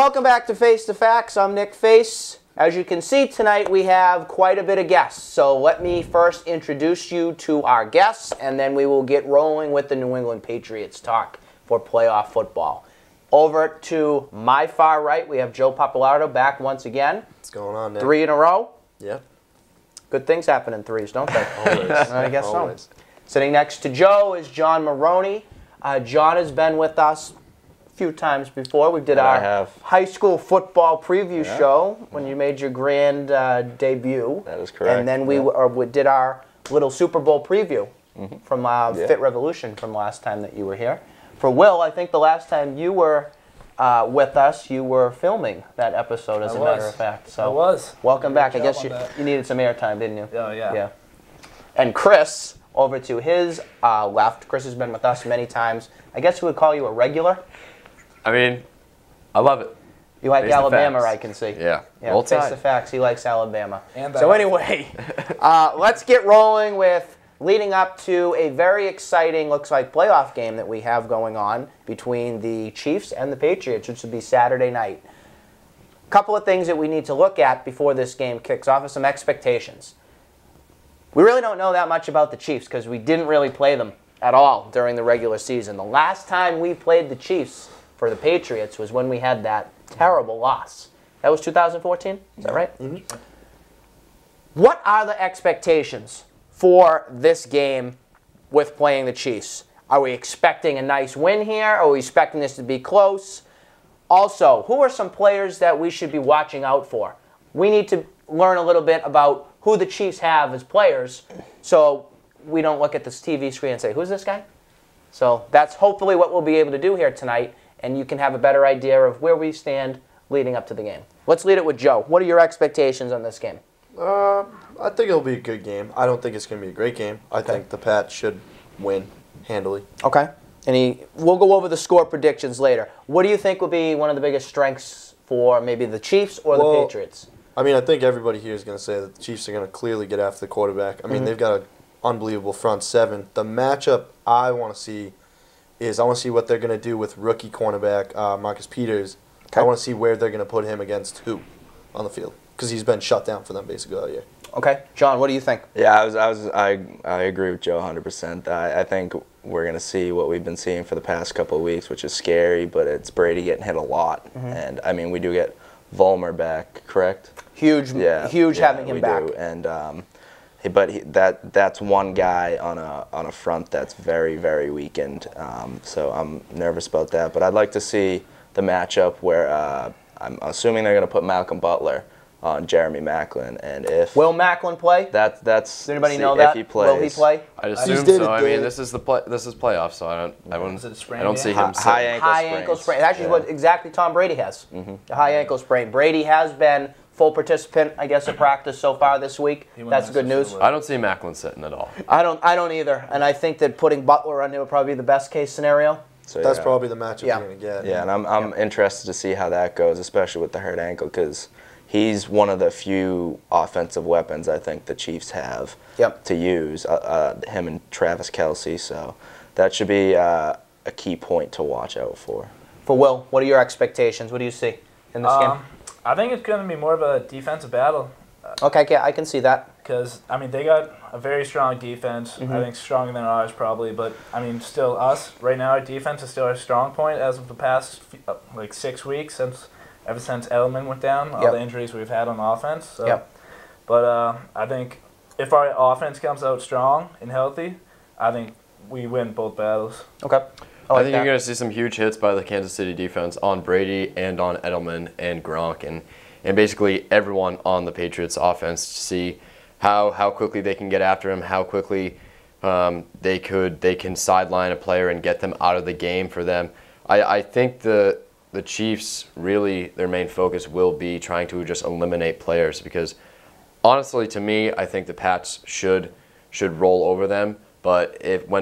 Welcome back to Face the Facts. I'm Nick Face. As you can see tonight, we have quite a bit of guests. So let me first introduce you to our guests, and then we will get rolling with the New England Patriots talk for playoff football. Over to my far right, we have Joe Papalardo back once again. What's going on, Nick? 3 in a row. Yeah. Good things happen in threes, don't they? Always. I guess Always. so. Sitting next to Joe is John Maroney. John has been with us a few times before. We did our high school football preview show when you made your grand debut. That is correct. And then we did our little Super Bowl preview from Fit Revolution from last time that you were here. For Will, I think the last time you were with us, you were filming that episode, as a matter of fact. So I was. Welcome back. I guess you needed some airtime, didn't you? Oh, yeah. Yeah. And Chris, over to his left. Chris has been with us many times. I guess we would call you a regular. I mean, I love it. You like Face the Alabama, facts. I can see. Yeah. Yeah, Face the Facts. He likes Alabama. And so anyway, let's get rolling with leading up to a very exciting, looks like, playoff game that we have going on between the Chiefs and the Patriots, which will be Saturday night. A couple of things that we need to look at before this game kicks off are some expectations. We really don't know that much about the Chiefs because we didn't really play them at all during the regular season. The last time we played the Chiefs for the Patriots was when we had that terrible loss. That was 2014? Is that right? Mm-hmm. What are the expectations for this game with playing the Chiefs? Are we expecting a nice win here? Are we expecting this to be close? Also, who are some players that we should be watching out for? We need to learn a little bit about who the Chiefs have as players so we don't look at this TV screen and say, who's this guy? So that's hopefully what we'll be able to do here tonight, and you can have a better idea of where we stand leading up to the game. Let's lead it with Joe. What are your expectations on this game? I think it'll be a good game. I don't think it's going to be a great game. I think the Pats should win handily. Okay. And we'll go over the score predictions later. What do you think will be one of the biggest strengths for maybe the Chiefs or the Patriots? I mean, I think everybody here is going to say that the Chiefs are going to clearly get after the quarterback. I mean, they've got an unbelievable front seven. The matchup I want to see is I want to see what they're going to do with rookie cornerback Marcus Peters. Okay. I want to see where they're going to put him against who on the field because he's been shut down for them basically all year. Okay. John, what do you think? Yeah, I agree with Joe 100%. I think we're going to see what we've been seeing for the past couple of weeks, which is scary, but it's Brady getting hit a lot. And, I mean, we do get Vollmer back, correct? Huge having him back. Do. And that's one guy on a front that's very, very weakened. So I'm nervous about that. But I'd like to see the matchup where I'm assuming they're going to put Malcolm Butler on Jeremy Maclin, and if will Maclin play? Does anybody know that? If he plays, will he play? I'd assume so. I mean, this is playoffs, so I don't see him. High ankle sprain. Actually, what exactly Tom Brady has. The high ankle sprain. Brady has been full participant, I guess, at practice so far this week. That's good news. I don't see Maclin sitting at all. I don't either, and I think that putting Butler on there would probably be the best case scenario. So that's probably the matchup you're going to get. Yeah, and I'm interested to see how that goes, especially with the hurt ankle, because he's one of the few offensive weapons I think the Chiefs have to use, him and Travis Kelce. So that should be a key point to watch out for. For Will, what are your expectations? What do you see in this game? I think it's going to be more of a defensive battle. Okay, yeah, I can see that. Because, I mean, they got a very strong defense. I think stronger than ours probably. But, I mean, still us, right now, our defense is still our strong point as of the past, 6 weeks ever since Edelman went down, all the injuries we've had on offense. So. But I think if our offense comes out strong and healthy, I think we win both battles. Okay. I think you're going to see some huge hits by the Kansas City defense on Brady and on Edelman and Gronk and basically everyone on the Patriots offense to see how quickly they can get after him, how quickly they can sideline a player and get them out of the game for them. I think the Chiefs, really, their main focus will be trying to just eliminate players because, honestly, to me, I think the Pats should roll over them. But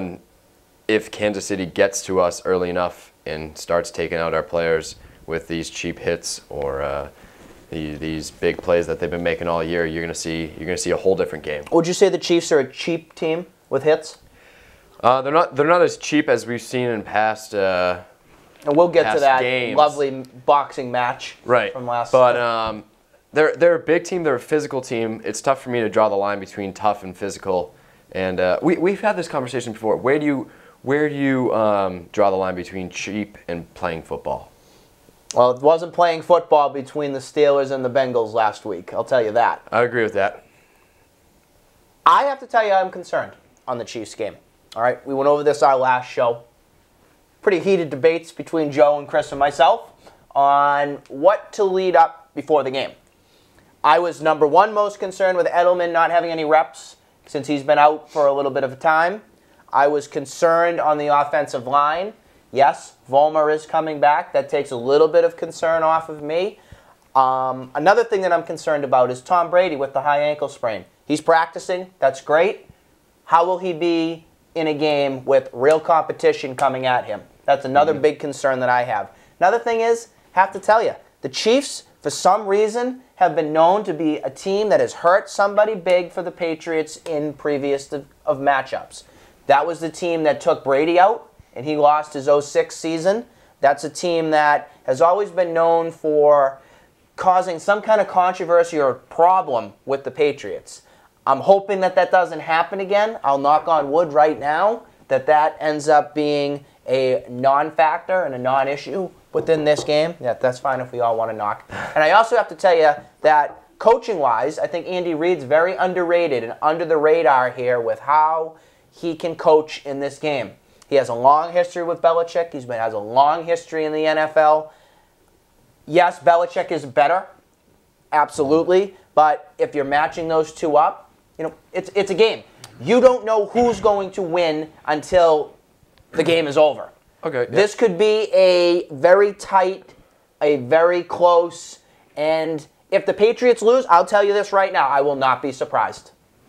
if Kansas City gets to us early enough and starts taking out our players with these cheap hits or these big plays that they've been making all year, you're gonna see a whole different game. Would you say the Chiefs are a cheap team with hits? They're not as cheap as we've seen in past And we'll get to that games. lovely boxing match from last. But they're a big team. They're a physical team. It's tough for me to draw the line between tough and physical. And we've had this conversation before. Where do you draw the line between cheap and playing football? Well, it wasn't playing football between the Steelers and the Bengals last week. I'll tell you that. I agree with that. I have to tell you I'm concerned on the Chiefs game. All right, we went over this our last show. Pretty heated debates between Joe and Chris and myself on what to lead up before the game. I was number one most concerned with Edelman not having any reps since he's been out for a little bit of a time. I was concerned on the offensive line. Yes, Vollmer is coming back. That takes a little bit of concern off of me. Another thing that I'm concerned about is Tom Brady with the high ankle sprain. He's practicing. That's great. How will he be in a game with real competition coming at him? That's another big concern that I have. Another thing is, have to tell you, the Chiefs, for some reason, have been known to be a team that has hurt somebody big for the Patriots in previous of matchups. That was the team that took Brady out, and he lost his 06 season. That's a team that has always been known for causing some kind of controversy or problem with the Patriots. I'm hoping that that doesn't happen again. I'll knock on wood right now that that ends up being a non-factor and a non-issue within this game. Yeah, that's fine if we all want to knock. And I also have to tell you that coaching-wise, I think Andy Reid's very underrated and under the radar here with how he can coach in this game. He has a long history with Belichick. He has a long history in the NFL. Yes, Belichick is better, absolutely. But if you're matching those two up, you know, it's a game. You don't know who's going to win until the game is over. Okay. This could be a very tight, a very close, and if the Patriots lose, I'll tell you this right now, I will not be surprised.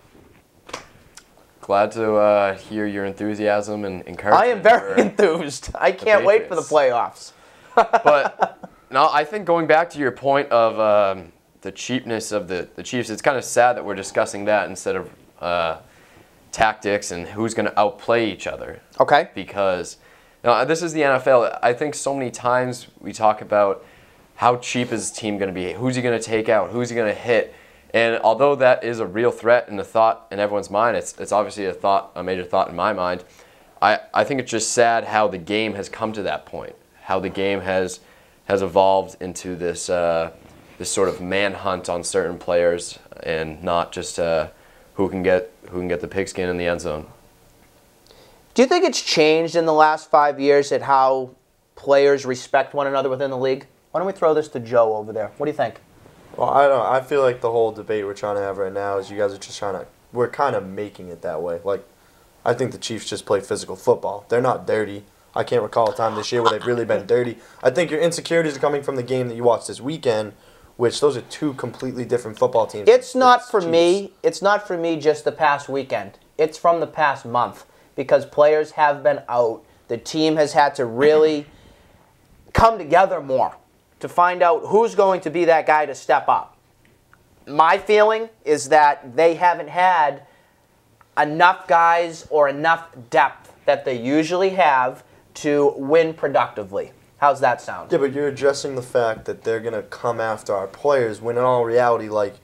Glad to hear your enthusiasm and encouragement. I am very enthused. I can't wait for the playoffs. But no, I think going back to your point of the cheapness of the Chiefs, it's kind of sad that we're discussing that instead of tactics and who's going to outplay each other. Okay. Because this is the NFL. I think so many times we talk about how cheap is the team going to be, who's he going to take out, who's he going to hit. And although that is a real threat and a thought in everyone's mind, it's obviously a major thought in my mind. I think it's just sad how the game has come to that point, how the game has evolved into this this sort of manhunt on certain players and not just who can get the pigskin in the end zone. Do you think it's changed in the last 5 years at how players respect one another within the league? Why don't we throw this to Joe over there? What do you think? Well, I don't know. I feel like the whole debate we're trying to have right now is you guys are just we're kind of making it that way. Like, I think the Chiefs just play physical football. They're not dirty. I can't recall a time this year where they've really been dirty. I think your insecurities are coming from the game that you watched this weekend, which those are two completely different football teams. It's not for me. It's not for me just the past weekend. It's from the past month because players have been out. The team has had to really come together more to find out who's going to be that guy to step up. My feeling is that they haven't had enough guys or enough depth that they usually have to win productively. How's that sound? Yeah, but you're addressing the fact that they're going to come after our players when in all reality, like,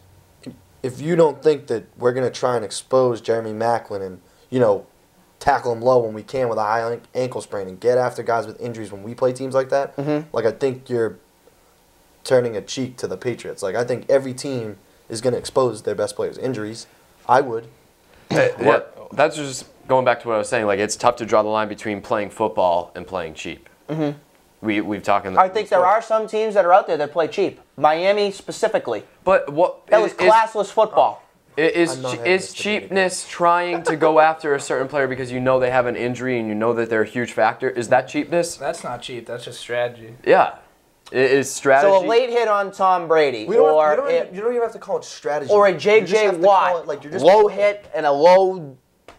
if you don't think that we're going to try and expose Jeremy Maclin and, you know, tackle him low when we can with a high ankle sprain and get after guys with injuries when we play teams like that, like, I think you're turning a cheek to the Patriots. Like, I think every team is going to expose their best players' injuries. I would. Yeah, that's just going back to what I was saying. Like, it's tough to draw the line between playing football and playing cheap. We've talked. I think there are some teams that are out there that play cheap. Miami specifically. But what that was classless football. Is cheapness trying to go after a certain player because you know they have an injury and you know that they're a huge factor? Is that cheapness? That's not cheap. That's just strategy. Yeah. It is strategy. So a late hit on Tom Brady, you don't even have to call it strategy. or a J.J. Watt, low hit and a low.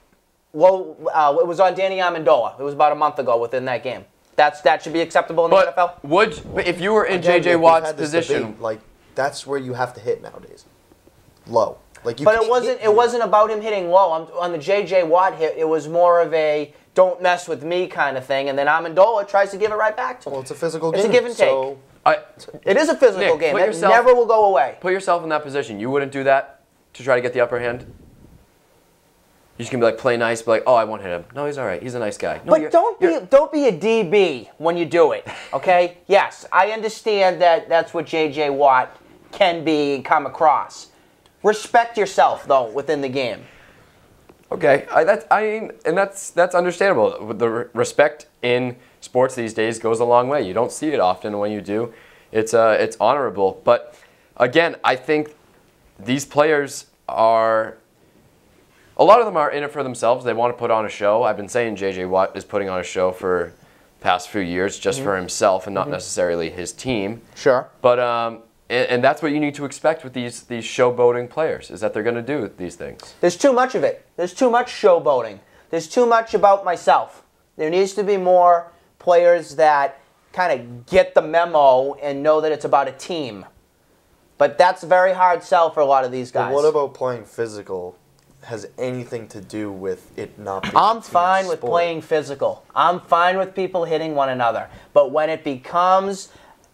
It was on Danny Amendola. It was about a month ago within that game. That should be acceptable in the NFL. But if you were in J.J. Watt's position, debate, like, that's where you have to hit nowadays, low. Like, but it wasn't about him hitting low. On the J.J. Watt hit, it was more of a don't mess with me kind of thing, and then Amendola tries to give it right back to him. Well, it's a physical game. It's a give and take. So It is a physical Nick, game. put It yourself- never will go away. Put yourself in that position. You wouldn't do that to try to get the upper hand? You're just going to be like, play nice, be like, oh, I won't hit him. No, he's all right. He's a nice guy. No, But don't be a DB when you do it, okay? Yes, I understand that that's what J.J. Watt can be and come across. Respect yourself, though, within the game. Okay, that's understandable. The respect in sports these days goes a long way. You don't see it often, and when you do, it's honorable. But again, I think these players are. A lot of them are in it for themselves. They want to put on a show. I've been saying J.J. Watt is putting on a show for the past few years, just for himself and not necessarily his team. Sure. But and that's what you need to expect with these showboating players, is that they're going to do these things. There's too much of it. There's too much showboating. There's too much about myself. There needs to be more players that kind of get the memo and know that it's about a team. But that's a very hard sell for a lot of these guys. But what about playing physical has anything to do with it not being I'm a team fine with sport? playing physical. I'm fine with people hitting one another. But when it becomes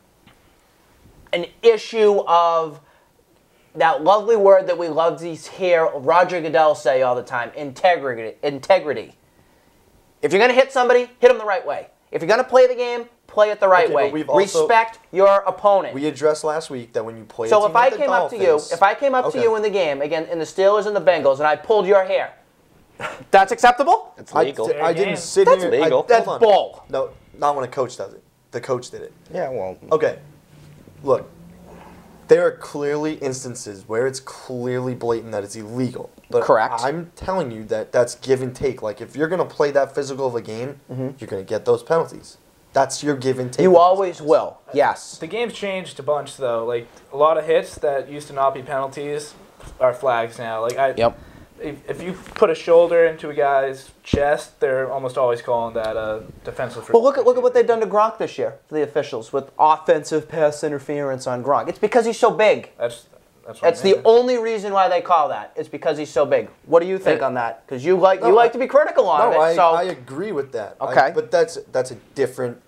an issue of that lovely word that we love to hear Roger Goodell say all the time, integrity. If you're going to hit somebody, hit them the right way. If you're going to play the game, play it the right way. Respect your opponent. We addressed last week that when you play So a team if I like the came up to you, Dolphins- if I came up to you in the game, again, in the Steelers and the Bengals, and I pulled your hair, that's acceptable? It's legal. I didn't sit That's here. legal. That's hold on. bull. No, not when a coach does it. The coach did it. Yeah, well, Okay, look, there are clearly instances where it's clearly blatant that it's illegal. But Correct. I'm telling you that that's give and take. Like, if you're going to play that physical of a game, you're going to get those penalties. That's your give and take. You always will. Yes. The game's changed a bunch, though. Like, a lot of hits that used to not be penalties are flags now. Like, Yep. If you put a shoulder into a guy's chest, they're almost always calling that defensive. Well, look at what they've done to Gronk this year for the officials with offensive pass interference on Gronk. It's because he's so big. That's what That's I the mean. only reason why they call that. It's because he's so big. What do you think on that? Because you like to be critical on No, it. I agree with that. Okay. But that's a different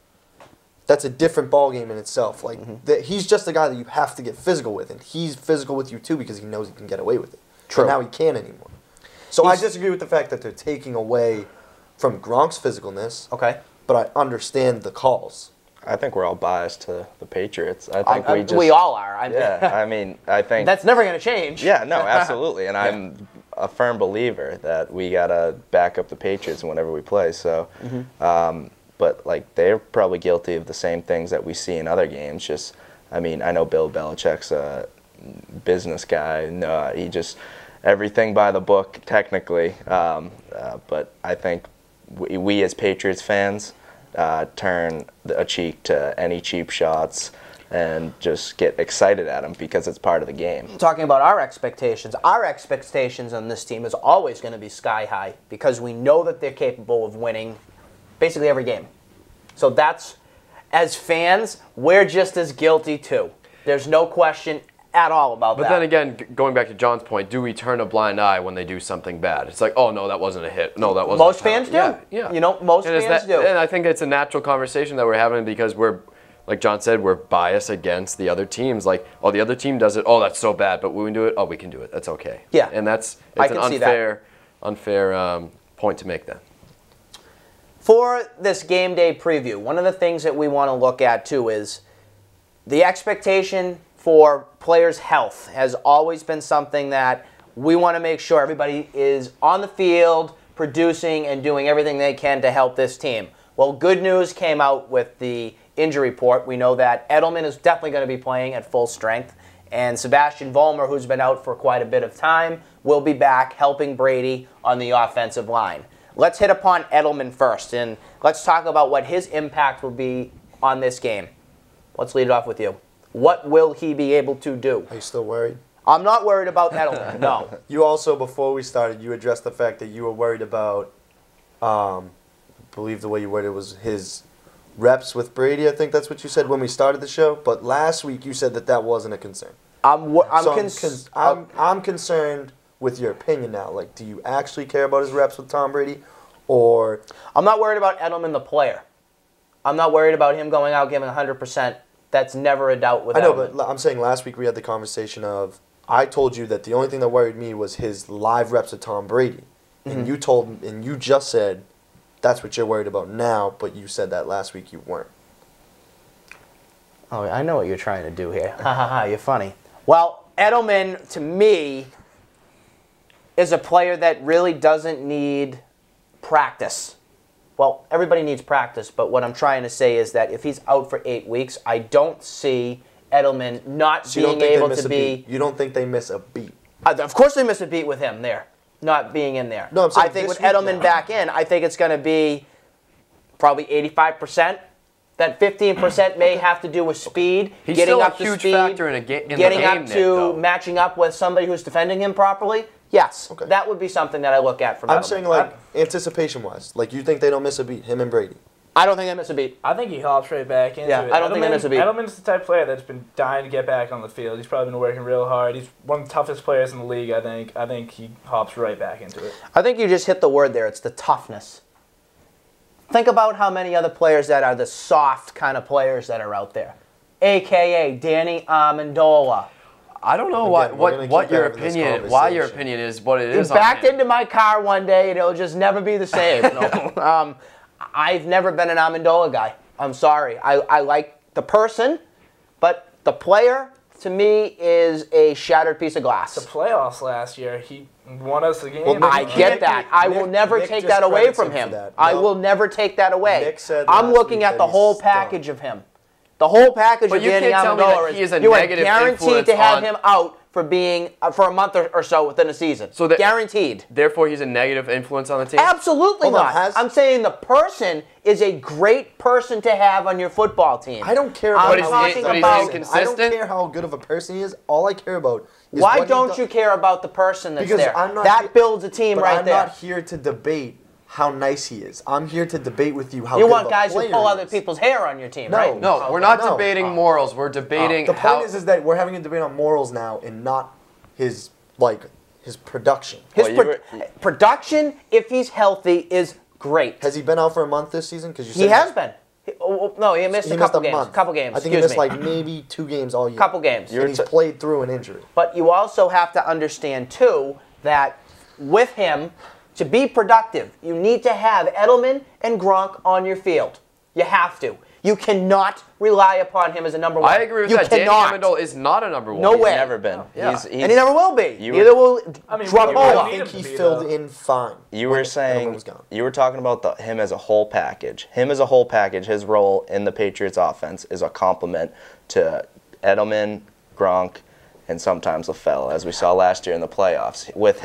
ball game in itself. Like he's just the guy that you have to get physical with, and he's physical with you too because he knows he can get away with it. True. And now he can't anymore. So I disagree with the fact that they're taking away from Gronk's physicalness. Okay. But I understand the calls. I think we're all biased to the Patriots. I think we all are. I mean, I think that's never going to change. Yeah, no, absolutely. And I'm a firm believer that we gotta back up the Patriots whenever we play. So, but like they're probably guilty of the same things that we see in other games. Just, I mean, I know Bill Belichick's a business guy. No, he just everything by the book technically. But I think we as Patriots fans turn a cheek to any cheap shots and just get excited at them because it's part of the game. Talking about our expectations on this team is always going to be sky high because we know that they're capable of winning basically every game. So that's, as fans, we're just as guilty too. There's no question at all about that. But then again, going back to John's point, do we turn a blind eye when they do something bad? It's like, oh no, that wasn't a hit. No, that wasn't. Most a penalty. fans do. Yeah. You know, most fans do. And I think it's a natural conversation that we're having because we're, like John said, we're biased against the other teams. Like, oh, the other team does it. Oh, that's so bad. But when we do it, oh, we can do it. That's okay. Yeah. And it's I an can see that. unfair point to make then. For this game day preview, one of the things that we want to look at too is the expectation for players' health has always been something that we want to make sure everybody is on the field, producing and doing everything they can to help this team. Well, good news came out with the injury report. We know that Edelman is definitely going to be playing at full strength, and Sebastian Vollmer, who's been out for quite a bit of time, will be back helping Brady on the offensive line. Let's hit upon Edelman first, and let's talk about what his impact will be on this game. Let's lead it off with you. What will he be able to do? Are you still worried? I'm not worried about Edelman, no. You also, before we started, you addressed the fact that you were worried about, I believe the way you worded it was his reps with Brady. I think that's what you said when we started the show. But last week you said that that wasn't a concern. I'm concerned with your opinion now. Like, do you actually care about his reps with Tom Brady? or I'm not worried about Edelman the player. I'm not worried about him going out giving 100%. That's never a doubt with I know, Edelman. but I'm saying last week we had the conversation of I told you that the only thing that worried me was his live reps with Tom Brady, and you just said that's what you're worried about now, but you said that last week you weren't. Oh, I know what you're trying to do here. Ha ha ha, you're funny. Well, Edelman, to me, is a player that really doesn't need practice. Well, everybody needs practice, but what I'm trying to say is that if he's out for 8 weeks, I don't see Edelman not being able to be... You don't think they miss a beat? Of course they miss a beat with him there, not being in there. No, I'm saying I think this with Edelman week now. back in, I think it's going to be probably 85%. That 15% may have to do with speed, He's getting still up a to huge speed, factor in the getting game, up Nick, to though. matching up with somebody who's defending him properly. Yes, Okay. that would be something that I look at from I'm Edelman. saying like anticipation-wise, like you think they don't miss a beat, him and Brady. I don't think they miss a beat. I think he hops right back into Yeah, it. I don't think they miss a beat. Edelman's the type of player that's been dying to get back on the field. He's probably been working real hard. He's one of the toughest players in the league, I think. I think he hops right back into it. I think you just hit the word there. It's the toughness. Think about how many other players that are the soft kind of players that are out there. A.K.A. Danny Amendola. I don't know Again, we're gonna what keep your having this why your conversation. opinion is what it He is. backed on him. into my car one day, and it'll just never be the same. No. I've never been an Amendola guy. I'm sorry. I like the person, but the player, to me, is a shattered piece of glass. The playoffs last year, he won us the game. Well, I get that. I will never Nick take that away discredits from him for him. that. I No. will never take that away. Nick said I'm last looking week at that the he's whole done. package of him. The whole package But of you Danny can't tell me Amendola that he is a you are negative guaranteed influence to have on- him out for being for a month or so within a season. So that- guaranteed. Therefore, he's a negative influence on the team. Absolutely Hold on, not. I'm saying the person is a great person to have on your football team. I don't care I'm about But how is he- talking but he's about. inconsistent? I don't care how good of a person he is. All I care about is Why what he don't does. you care about the person that's Because there? I'm not that here- builds a team but right I'm there. not here to debate how nice he is. I'm here to debate with you how You good want of a guys who player pull he other is. people's hair on your team, No. right? No, we're not No. debating morals. We're debating The how. point is that we're having a debate on morals now and not his production. His Well, you were- production, if he's healthy, is great. Has he been out for a month this season? Because He has been. No, he missed a couple games. month. Couple games. I think he excuse missed me. like maybe 2 games all year. Couple games. And he's played through an injury. But you also have to understand, too, that with him, to be productive, you need to have Edelman and Gronk on your field. You have to. You cannot rely upon him as a number one. I agree with you that. Cannot. Danny Amendola is not a number one. No He's way. never been. Yeah. He's, And he never will be. You Neither were- will I mean, Garoppolo. we I don't need think him he to be, filled though. in fine. You when were Edelman saying was gone. you were talking about him as a whole package. Him as a whole package. His role in the Patriots offense is a complement to Edelman, Gronk, and sometimes LaFell, as we saw last year in the playoffs. With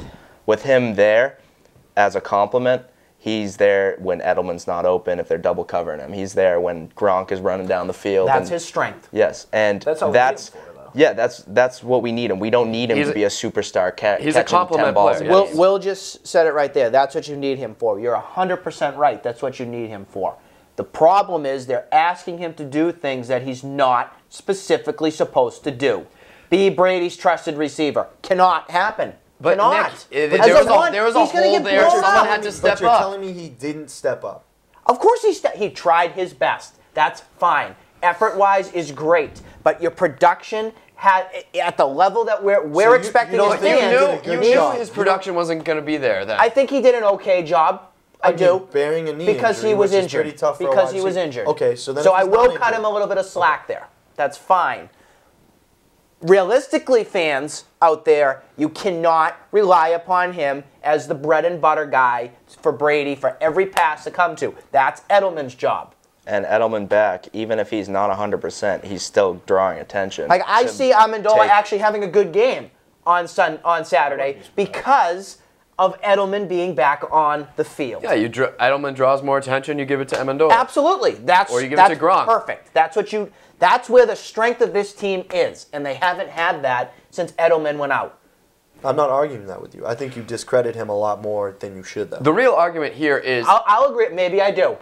him there as a complement, he's there when Edelman's not open. If they're double covering him, he's there when Gronk is running down the field. That's and- his strength. Yes, and That's all we that's need him for, though. yeah, that's what we need him. We don't need him He's to a- be a superstar he's a catching 10 complement balls player, a yes. game. Will just said it right there. That's what you need him for. You're 100% right. That's what you need him for. The problem is they're asking him to do things that he's not specifically supposed to do. Be Brady's trusted receiver. Cannot happen. But Cannot. Nick, As there was one, there was a he's gonna hole get there. blown Someone out. had to But step you're up. telling me he didn't step up. Of course he tried his best. That's fine. Effort-wise is great. But your production at the level that we're you expecting don't his think he team, did a You good knew job. his production wasn't going to be there. Then I think he did an okay job. I do. Bearing a knee Because injury, he was which is injured. pretty tough for a Because wide he was receiver. injured. Okay, so then So if I he's will not cut him injured- a little bit of slack there. That's fine. Realistically, fans out there, you cannot rely upon him as the bread and butter guy for Brady for every pass to come to. That's Edelman's job. And Edelman back, even if he's not 100%, he's still drawing attention. Like I to see Amendola take- actually having a good game on Saturday because of Edelman being back on the field. yeah, Edelman draws more attention. You give it to Amendola. Absolutely. Or you give it to Gronk. Perfect. That's where the strength of this team is, and they haven't had that since Edelman went out. I'm not arguing that with you. I think you discredit him a lot more than you should, though. The real argument here is I'll agree. Maybe I do.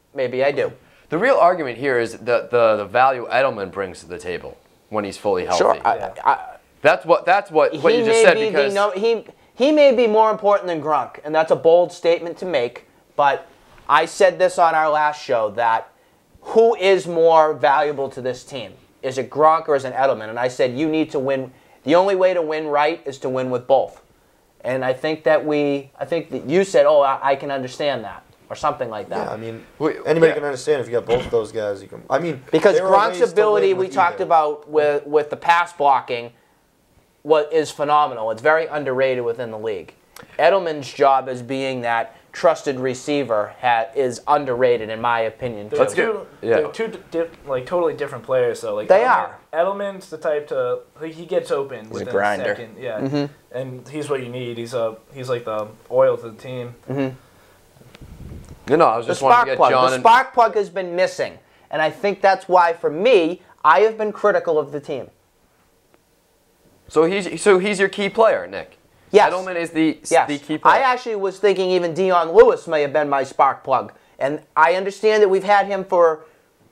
the real argument here is the value Edelman brings to the table when he's fully healthy. Sure. That's what He you just may said be because he may be more important than Gronk, and that's a bold statement to make, but I said this on our last show, that who is more valuable to this team? Is it Gronk or is it Edelman? And I said you need to win. The only way to win right is to win with both. And I think that you said, oh, I can understand that, or something like that. Yeah, I mean, anybody can understand if you got both of those guys. You can. I mean, because Gronk's ability we talked about with the pass blocking is phenomenal. It's very underrated within the league. Edelman's job as being that trusted receiver is underrated in my opinion. They're two totally different players though. Like they are. Edelman's the type to he gets open within a grinder. second. Yeah, and he's what you need. He's like the oil to the team. You know, I was just wanting to get John. The spark plug has been missing, and I think that's why, for me, I have been critical of the team. So he's your key player, Nick. Yes. Edelman is the key player. I actually was thinking even Dion Lewis may have been my spark plug, and I understand that we've had him for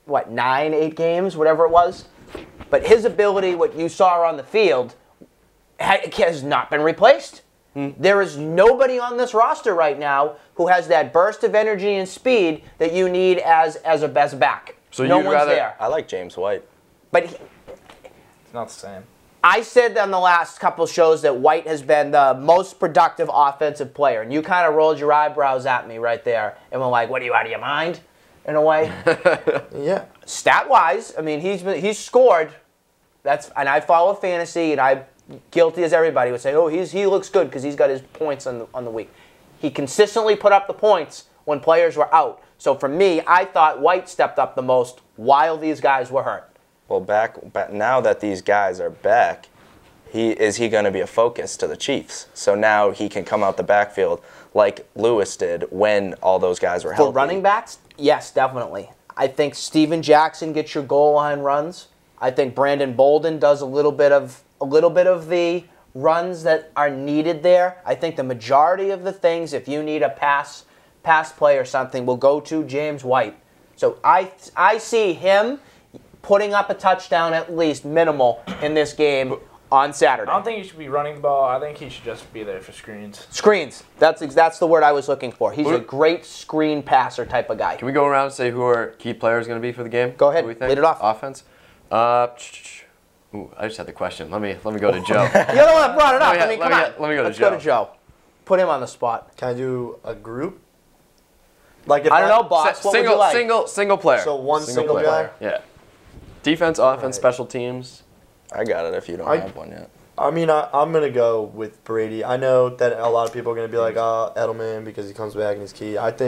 8 games, whatever it was, but his ability, what you saw on the field, has not been replaced. There is nobody on this roster right now who has that burst of energy and speed that you need as a best back. So no one's there. I like James White. But It's not the same. I said on the last couple shows that White has been the most productive offensive player, and you kind of rolled your eyebrows at me right there and were like, what, are you out of your mind, in a way? Yeah. Stat-wise, I mean, he's scored. And I follow fantasy, and I'm guilty as everybody would say, oh, he looks good because he's got his points on the week. He consistently put up the points when players were out. So for me, I thought White stepped up the most while these guys were hurt. Well, back now that these guys are back, is he going to be a focus to the Chiefs? So now he can come out the backfield like Lewis did when all those guys were healthy. For running backs, yes, definitely. I think Steven Jackson gets your goal line runs. I think Brandon Bolden does a little bit of the runs that are needed there. I think the majority of the things, if you need a pass play or something, will go to James White. So I see him putting up a touchdown at least minimal in this game on Saturday. I don't think he should be running the ball. I think he should just be there for screens. Screens. That's the word I was looking for. He's a great screen passer type of guy. Can we go around and say who our key player is going to be for the game? Go ahead. Who we think? Lead it off. Offense. I just had the question. Let me go to Joe. You're the one that brought it up. Let me go to Let's Joe. go to Joe. Put him on the spot. Can I do a group? Like if I don't know, boss. What would you like? Single player. So one single guy? Yeah. Defense, offense, Right. special teams. I got it if you don't have one yet. I mean, I'm going to go with Brady. I know that a lot of people are going to be like, Edelman because he comes back and he's key. I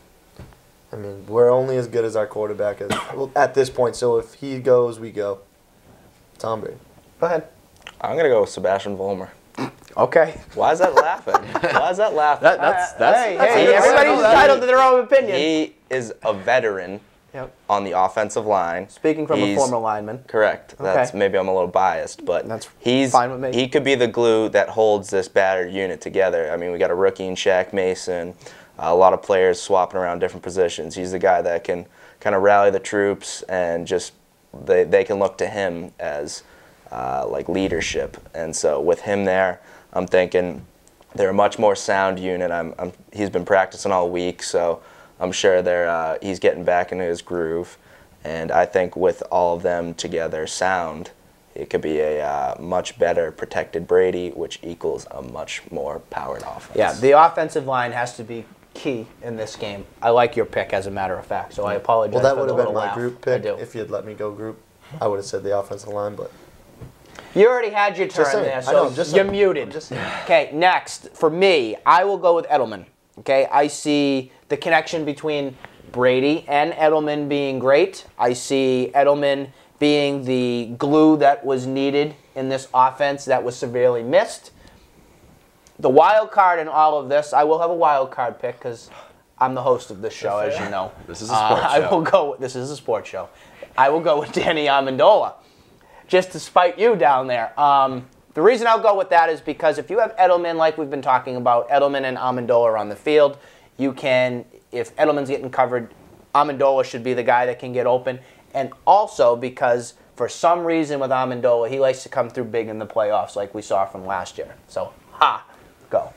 mean, we're only as good as our quarterback at this point. So if he goes, we go. Tom Brady. Go ahead. I'm going to go with Sebastian Vollmer. Okay. Why is that laughing? Why is that laughing? Hey, everybody's entitled to their own opinion. He is a veteran on the offensive line. Speaking from a former lineman. Correct. Okay. Maybe I'm a little biased, but That's he's fine with me. He could be the glue that holds this battered unit together. I mean, we got a rookie in Shaq Mason, a lot of players swapping around different positions. He's the guy that can kind of rally the troops and just they can look to him as like leadership. And so with him there, I'm thinking they're a much more sound unit. He's been practicing all week, so I'm sure he's getting back into his groove. And I think with all of them together sound, it could be a much better protected Brady, which equals a much more powered offense. Yeah, the offensive line has to be key in this game. I like your pick, as a matter of fact, so I apologize. Well, that for would the have been little my laugh. group I pick. do. If you had let me go group, I would have said the offensive line, but You already had your turn saying. there, I so know, just you're saying. muted. Just saying. Okay, next, for me, I will go with Edelman. Okay, I see the connection between Brady and Edelman being great. I see Edelman being the glue that was needed in this offense that was severely missed. The wild card in all of this, I will have a wild card pick because I'm the host of this show, as you know. This is a sports show. This is a sports show. I will go with Danny Amendola, just to spite you down there. The reason I'll go with that is because if you have Edelman, like we've been talking about, Edelman and Amendola are on the field, you can, if Edelman's getting covered, Amendola should be the guy that can get open. And also because for some reason with Amendola, he likes to come through big in the playoffs like we saw from last year. So, go.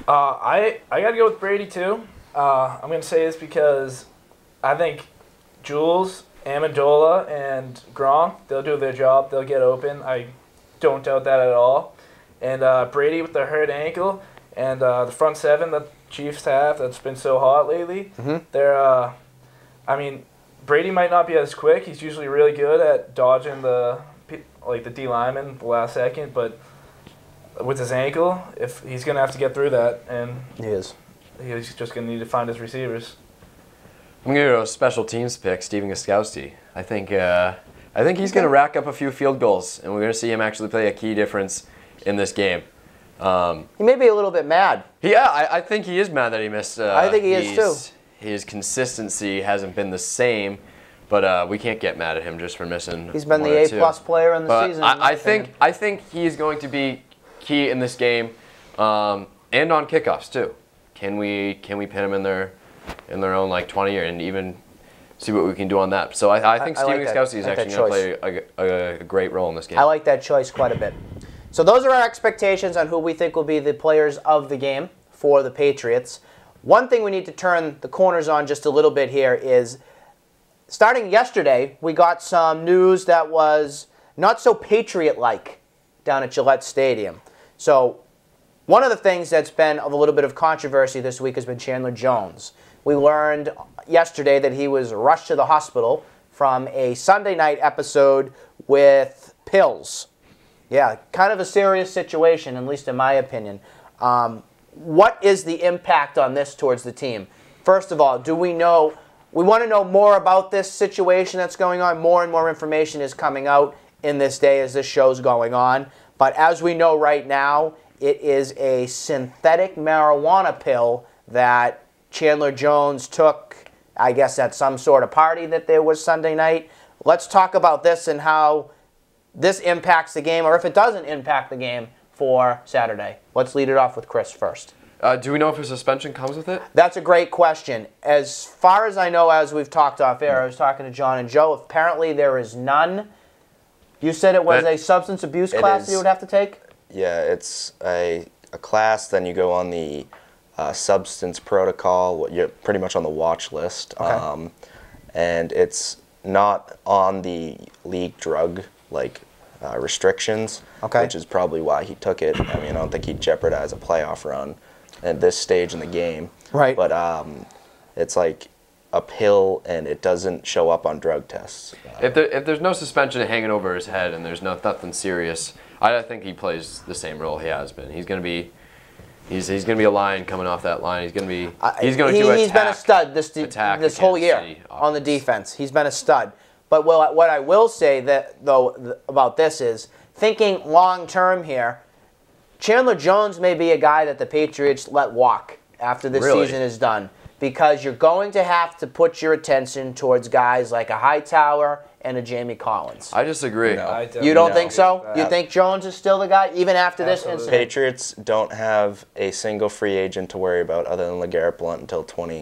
I got to go with Brady, too. I'm going to say this because I think Jules, Amendola, and Gronk, they'll do their job. They'll get open. I don't doubt that at all. And Brady with the hurt ankle and the front seven that Chiefs have that's been so hot lately, they're, Brady might not be as quick. He's usually really good at dodging the D lineman the last second, but with his ankle, if he's going to have to get through that, and he's just going to need to find his receivers. I'm going to go special teams pick, Stephen Gostkowski. I think he's going to rack up a few field goals, and we're going to see him actually play a key difference in this game. He may be a little bit mad. Yeah, I think he is mad that he missed. I think he is too. His consistency hasn't been the same, but we can't get mad at him just for missing. He's been the A+ player in the season. I think he's going to be key in this game, and on kickoffs too. Can we pin him in their own 20 and even see what we can do on that? So I think Stephen Gostkowski is actually going to play a great role in this game. I like that choice quite a bit. So those are our expectations on who we think will be the players of the game for the Patriots. One thing we need to turn the corners on just a little bit here is, starting yesterday, we got some news that was not so Patriot-like down at Gillette Stadium. So one of the things that's been a little bit of controversy this week has been Chandler Jones. We learned yesterday that he was rushed to the hospital from a Sunday night episode with pills. Yeah, kind of a serious situation, at least in my opinion. What is the impact on this towards the team? First of all, we want to know more about this situation that's going on. More and more information is coming out in this day as this show's going on. But as we know right now, it is a synthetic marijuana pill that Chandler Jones took, I guess, at some sort of party that there was Sunday night. Let's talk about this and how this impacts the game, or if it doesn't impact the game for Saturday. Let's lead it off with Chris first. Do we know if a suspension comes with it? That's a great question. As far as I know, as we've talked off air, I was talking to John and Joe, apparently there is none. You said it was a substance abuse class that you would have to take? Yeah, it's a class, then you go on the substance protocol. You're pretty much on the watch list. Okay. And it's not on the league drug restrictions, which is probably why he took it. I mean, I don't think he'd jeopardize a playoff run at this stage in the game. Right. But it's like a pill, and it doesn't show up on drug tests. If there's no suspension hanging over his head and there's nothing serious, I think he plays the same role he has been. He's going to be a lion coming off that line. He's going to do He's been a stud this whole year on the defense. He's been a stud. But what I will say about this is, thinking long term here, Chandler Jones may be a guy that the Patriots let walk after this season is done, because you're going to have to put your attention towards guys like a Hightower and a Jamie Collins. I disagree. No. You don't think so? You think Jones is still the guy, even after this incident? Patriots don't have a single free agent to worry about other than LeGarrette Blount until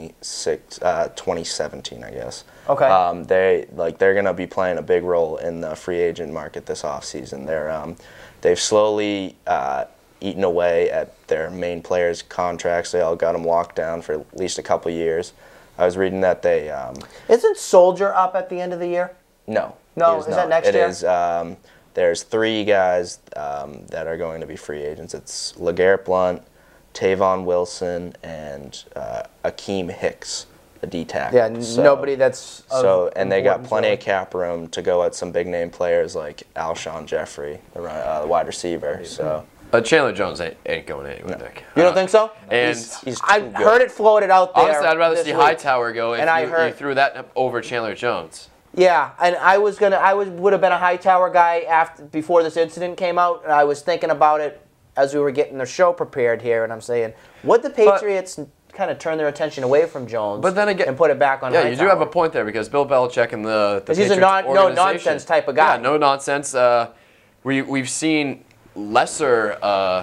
2017, I guess. Okay. They're going to be playing a big role in the free agent market this offseason. They've slowly eaten away at their main players' contracts. They all got them locked down for at least a couple years. I was reading that they... Isn't Soldier up at the end of the year? No. No, is that next year? It is. There's 3 guys that are going to be free agents. It's LeGarrette Blount, Tavon Wilson, and Akeem Hicks, a D-tackle. Yeah, nobody that's and they got plenty of cap room to go at some big-name players like Alshon Jeffrey, the wide receiver. So. Chandler Jones ain't going anywhere, Nick. You don't think so? And I've heard it floated out there. Honestly, I'd rather see Hightower go if you threw that over Chandler Jones. Yeah, and I would have been a Hightower guy before this incident came out, and I was thinking about it as we were getting the show prepared here, and I'm saying, would the Patriots kind of turn their attention away from Jones, but then again, and put it back on Hightower? Yeah, you do have a point there, because Bill Belichick and the Patriots he's a no-nonsense type of guy. Yeah, no-nonsense. We've seen lesser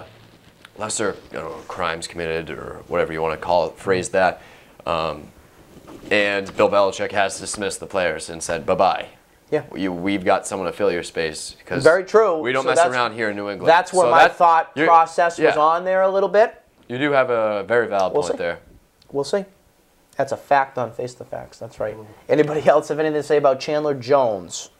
crimes committed, or whatever you want to phrase that. And Bill Belichick has dismissed the players and said, bye-bye. Yeah. We've got someone to fill your space. Because very true. We don't mess around here in New England. That's where my thought process was on there a little bit. You do have a very valid We'll point see. there. We'll see. That's a fact on Face the Facts. That's right. Anybody else have anything to say about Chandler Jones?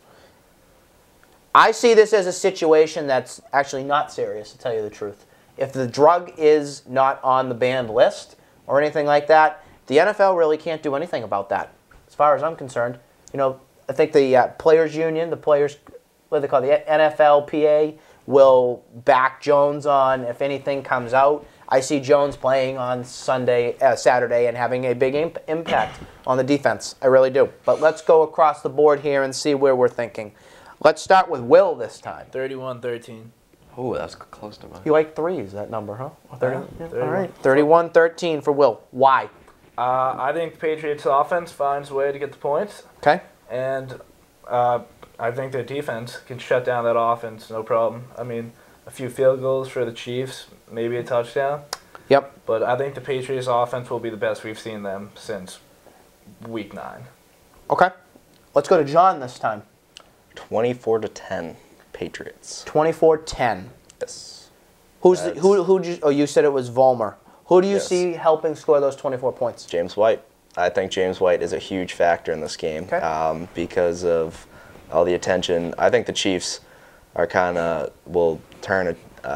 I see this as a situation that's actually not serious, to tell you the truth. If the drug is not on the banned list or anything like that, the NFL really can't do anything about that, as far as I'm concerned. I think the players' union, the players, what do they call it, the NFLPA, will back Jones on if anything comes out. I see Jones playing on Saturday, and having a big impact on the defense. I really do. But let's go across the board here and see where we're thinking. Let's start with Will this time. 31-13. Oh, that's close to mine. You like threes, that number, huh? 30, Yeah, all right. 31-13 for Will. Why? I think the Patriots' offense finds a way to get the points, Okay. and I think their defense can shut down that offense, no problem. I mean, a few field goals for the Chiefs, maybe a touchdown. Yep. But I think the Patriots' offense will be the best we've seen them since Week 9. Okay. Let's go to John this time. 24-10, Patriots. 24-10. Yes. You said it was Vollmer. Who do you Yes. see helping score those 24 points? James White. I think James White is a huge factor in this game because of all the attention. I think the Chiefs will turn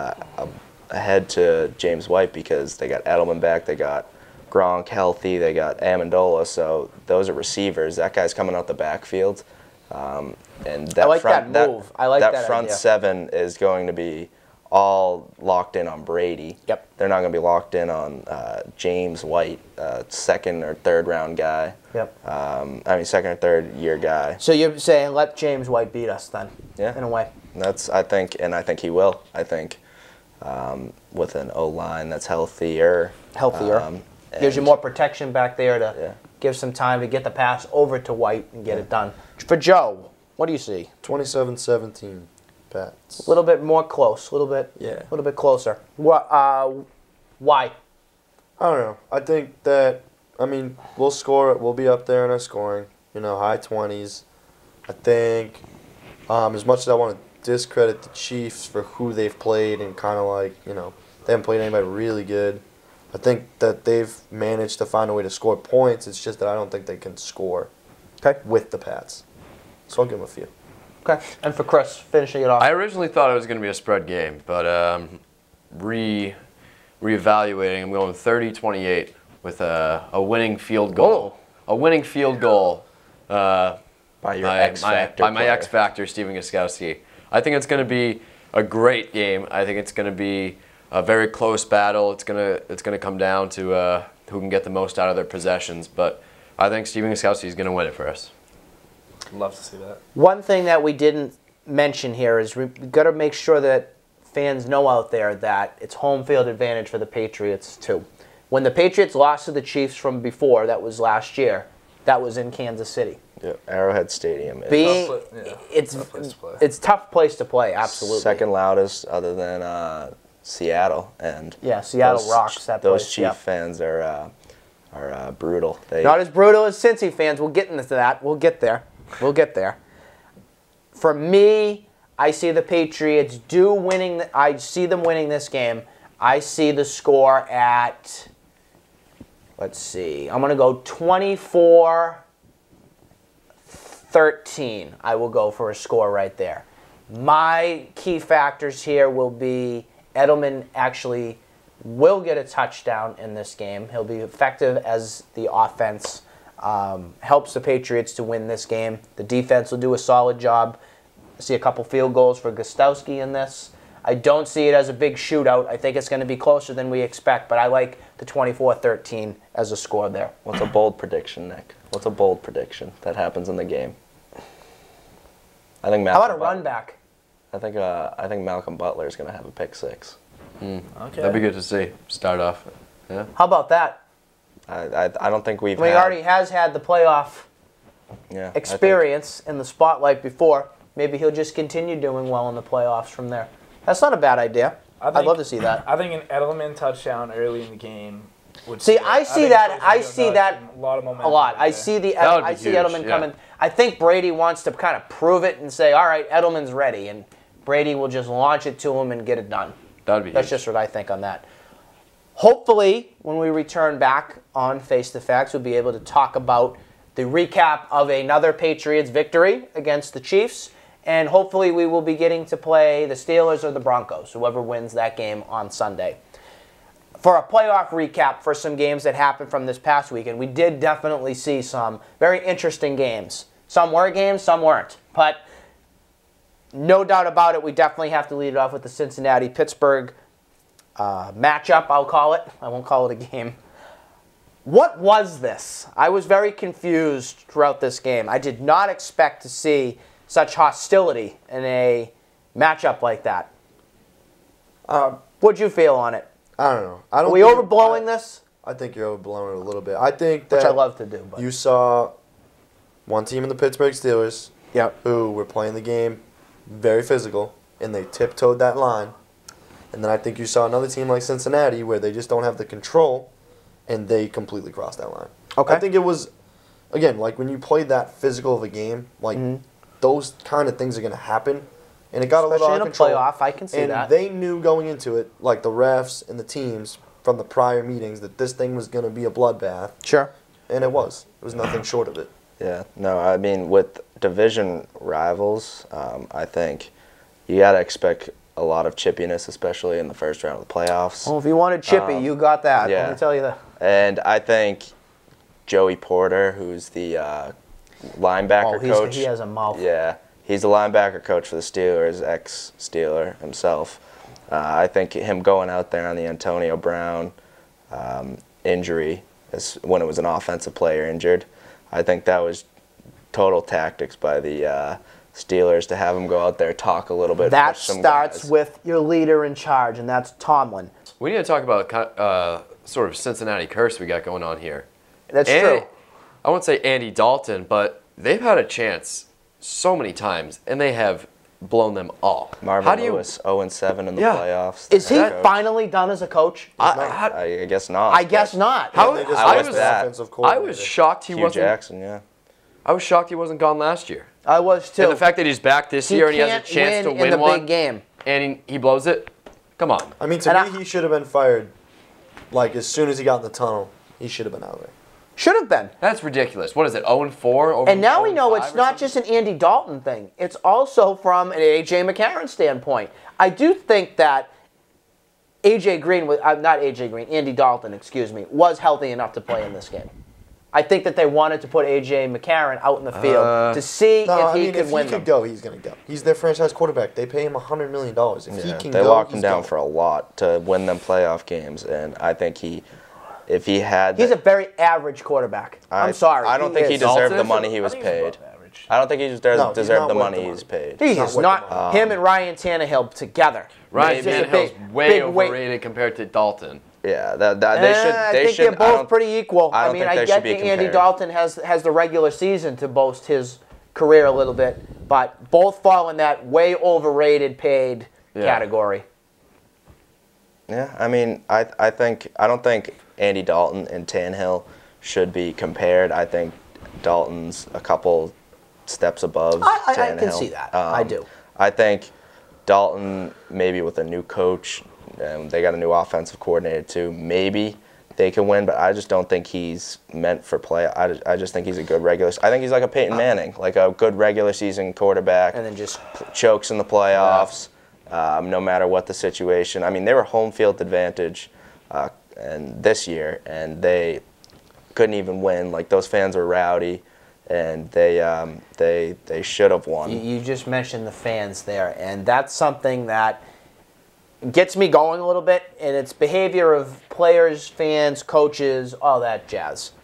ahead to James White because they got Edelman back, they got Gronk healthy, they got Amendola, so those are receivers. That guy's coming out the backfield. And that I like that move. I like that front idea. seven is going to be all locked in on Brady. Yep. They're not going to be locked in on James White, second or third round guy. Yep. Second or third year guy. So you're saying let James White beat us then? Yeah. In a way. I think he will. I think with an O-line that's healthier. Gives you more protection back there to Yeah. give some time to get the pass over to White and get it done. For Joe, what do you see? 27-17, Pats. A little bit more close. A little bit closer. Why? I don't know. I think that, we'll score it. We'll be up there in our scoring, high 20s. I think as much as I want to discredit the Chiefs for who they've played and kind of they haven't played anybody really good, I think that they've managed to find a way to score points. It's just that I don't think they can score with the Pats. So I'll give them a few. Okay. And for Chris, finishing it off. I originally thought it was going to be a spread game, but reevaluating, I'm going 30-28 with a winning field goal. A winning field goal By your X Factor by my player. X Factor, Stephen Gostkowski. I think it's going to be a great game. I think it's going to be a very close battle. It's gonna come down to who can get the most out of their possessions. But I think Stephen Gostkowski is going to win it for us. Love to see that. One thing that we didn't mention here is we've got to make sure that fans know out there that it's home field advantage for the Patriots too. When the Patriots lost to the Chiefs from before, that was last year, that was in Kansas City. Yeah, Arrowhead Stadium. It's tough place to play. It's a tough place to play, absolutely. Second loudest other than Seattle. And Yeah, Seattle rocks that those place. Chief Yep. fans are brutal. Not as brutal as Cincy fans. We'll get into that. We'll get there. For me, I see the Patriots I see them winning this game. I see the score at, let's see, I'm going to go 24-13. I will go for a score right there. My key factors here will be Edelman actually will get a touchdown in this game. He'll be effective as the offense helps the Patriots to win this game. The defense will do a solid job. I see a couple field goals for Gostkowski in this. I don't see it as a big shootout. I think it's going to be closer than we expect, but I like the 24-13 as a score there. What's a bold prediction, Nick? What's a bold prediction that happens in the game? I think How about a run back? I think Malcolm Butler is going to have a pick six. Okay. That'd be good to see. Start off. Yeah. How about that? I don't think we've. He already has had the playoff yeah, experience in the spotlight before. Maybe he'll just continue doing well in the playoffs from there. That's not a bad idea. I'd love to see that. I think an Edelman touchdown early in the game would. See, I see that. A lot of momentum. A lot. right I there. see the. That would be I see huge, Edelman yeah. coming. I think Brady wants to kind of prove it and say, "All right, Edelman's ready," and Brady will just launch it to him and get it done. That'd be That's huge. just what I think on that. Hopefully, when we return back on Face the Facts, we'll be able to talk about the recap of another Patriots victory against the Chiefs, and hopefully we will be getting to play the Steelers or the Broncos, whoever wins that game on Sunday. For a playoff recap for some games that happened from this past weekend, we did definitely see some very interesting games. Some were games, some weren't. But no doubt about it, we definitely have to lead it off with the Cincinnati-Pittsburgh matchup, I'll call it. I won't call it a game. What was this? I was very confused throughout this game. I did not expect to see such hostility in a matchup like that. What'd you feel on it? I don't know. Are we overblowing this? I think you're overblowing it a little bit. I think that Which I love to do. But. you saw one team in the Pittsburgh Steelers Yep. who were playing the game very physical, and they tiptoed that line. And then I think you saw another team like Cincinnati where they just don't have the control, and they completely crossed that line. Okay. I think it was, again, like when you play that physical of a game, like those kind of things are going to happen. And it got a little out of control. Especially in a playoff, I can see that. And they knew going into it, like the refs and the teams from the prior meetings, that this thing was going to be a bloodbath. Sure. And it was. It was nothing short of it. Yeah, no, I mean, with division rivals, I think you got to expect a lot of chippiness, especially in the first round of the playoffs. Well, if you wanted chippy, you got that. yeah. Let me tell you that. And I think Joey Porter, who's the linebacker coach. He has a mouth. Yeah, he's the linebacker coach for the Steelers, ex-Steeler himself. I think him going out there on the Antonio Brown injury, when it was an offensive player injured, I think that was total tactics by the Steelers to have him go out there, talk a little bit. That push some starts guys. with your leader in charge, and that's Tomlin. We need to talk about sort of Cincinnati curse we got going on here. That's true. I won't say Andy Dalton, but they've had a chance so many times, and they have blown them all. Marvin Lewis, 0-7 in the playoffs. Is he finally done as a coach? I guess not. I guess not. I was shocked he Hugh wasn't. Jackson, yeah. I was shocked he wasn't gone last year. I was too. And the fact that he's back this year and he has a chance to win in the one big game, and he blows it. Come on. I mean, to me, he should have been fired. Like, as soon as he got in the tunnel, he should have been out there. Should have been. That's ridiculous. What is it, 0-4? And now we know it's not just an Andy Dalton thing. It's also from an A.J. McCarron standpoint. I do think that Andy Dalton, was healthy enough to play in this game. I think that they wanted to put A.J. McCarron out in the field to see if he could win them. If he could go, he's going to go. He's their franchise quarterback. They pay him $100 million. If he can they go, locked him he's down going. for a lot to win them playoff games, and I think if he had... He's a very average quarterback. I'm sorry. I don't think he deserved the money he was paid. I don't think he deserved the money he's paid. He is not. Him and Ryan Tannehill together. Ryan Tannehill's way overrated compared to Dalton. Yeah, I think they're both pretty equal. I mean, I get that Andy Dalton has the regular season to boast his career a little bit, but both fall in that way overrated paid category. Yeah, I mean, I don't think Andy Dalton and Tannehill should be compared. I think Dalton's a couple steps above Tannehill. I can see that. I do. I think Dalton, maybe with a new coach, they got a new offensive coordinator too, maybe they can win, but I just don't think he's meant for play. I just think he's a good regular. I think he's like a Peyton Manning, like a good regular season quarterback. And then just chokes in the playoffs, no matter what the situation. I mean, they were home field advantage and this year, and they couldn't even win. Like, those fans were rowdy, and they should have won. You just mentioned the fans there, and that's something that gets me going a little bit, and it's behavior of players, fans, coaches, all that jazz.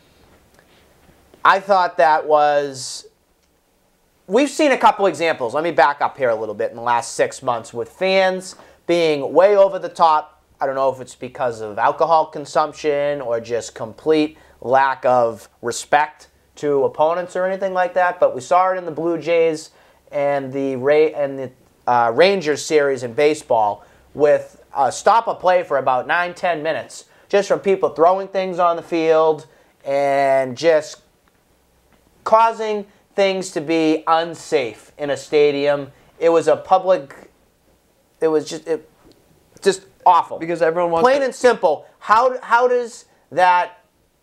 I thought that was... We've seen a couple examples. Let me back up here a little bit in the last 6 months with fans being way over the top. I don't know if it's because of alcohol consumption or just complete lack of respect to opponents or anything like that, but we saw it in the Blue Jays and the Rangers series in baseball, with stop a play for about 9-10 minutes, just from people throwing things on the field and just causing things to be unsafe in a stadium. It was a public, it was just Awful. Because everyone wants plain and simple. How does that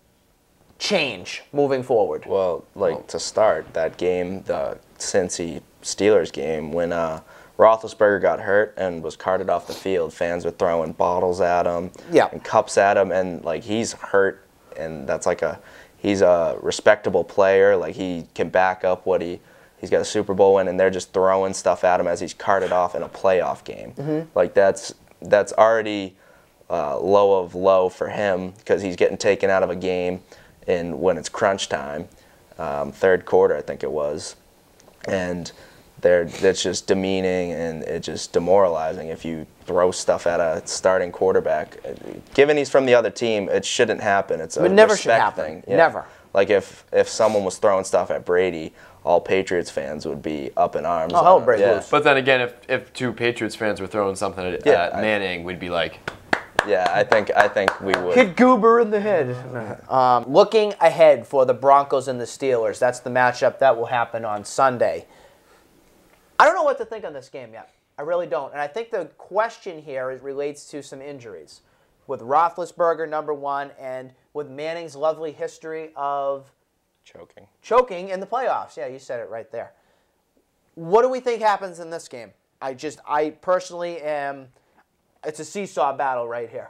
change moving forward? Well, to start that game, the Cincy Steelers game, when Roethlisberger got hurt and was carted off the field, fans were throwing bottles at him, and cups at him, and he's hurt, and that's he's a respectable player. He can back up what he's got a Super Bowl win, and they're just throwing stuff at him as he's carted off in a playoff game. That's already low of low for him because he's getting taken out of a game when it's crunch time, third quarter I think it was, and that's just demeaning and it's just demoralizing if you throw stuff at a starting quarterback. Given he's from the other team, it shouldn't happen. It's a never should respect happen. thing. Yeah. Never. If someone was throwing stuff at Brady, all Patriots fans would be up in arms. Oh, hell, Brady lose. But then again, if two Patriots fans were throwing something at Manning, we'd be like, yeah, I think we would. Hit Goober in the head. Looking ahead for the Broncos and the Steelers, that's the matchup that will happen on Sunday. I don't know what to think on this game yet. I really don't. And I think the question here relates to some injuries. With Roethlisberger, number one, and with Manning's lovely history of choking in the playoffs. Yeah, you said it right there. What do we think happens in this game? I personally am, it's a seesaw battle right here.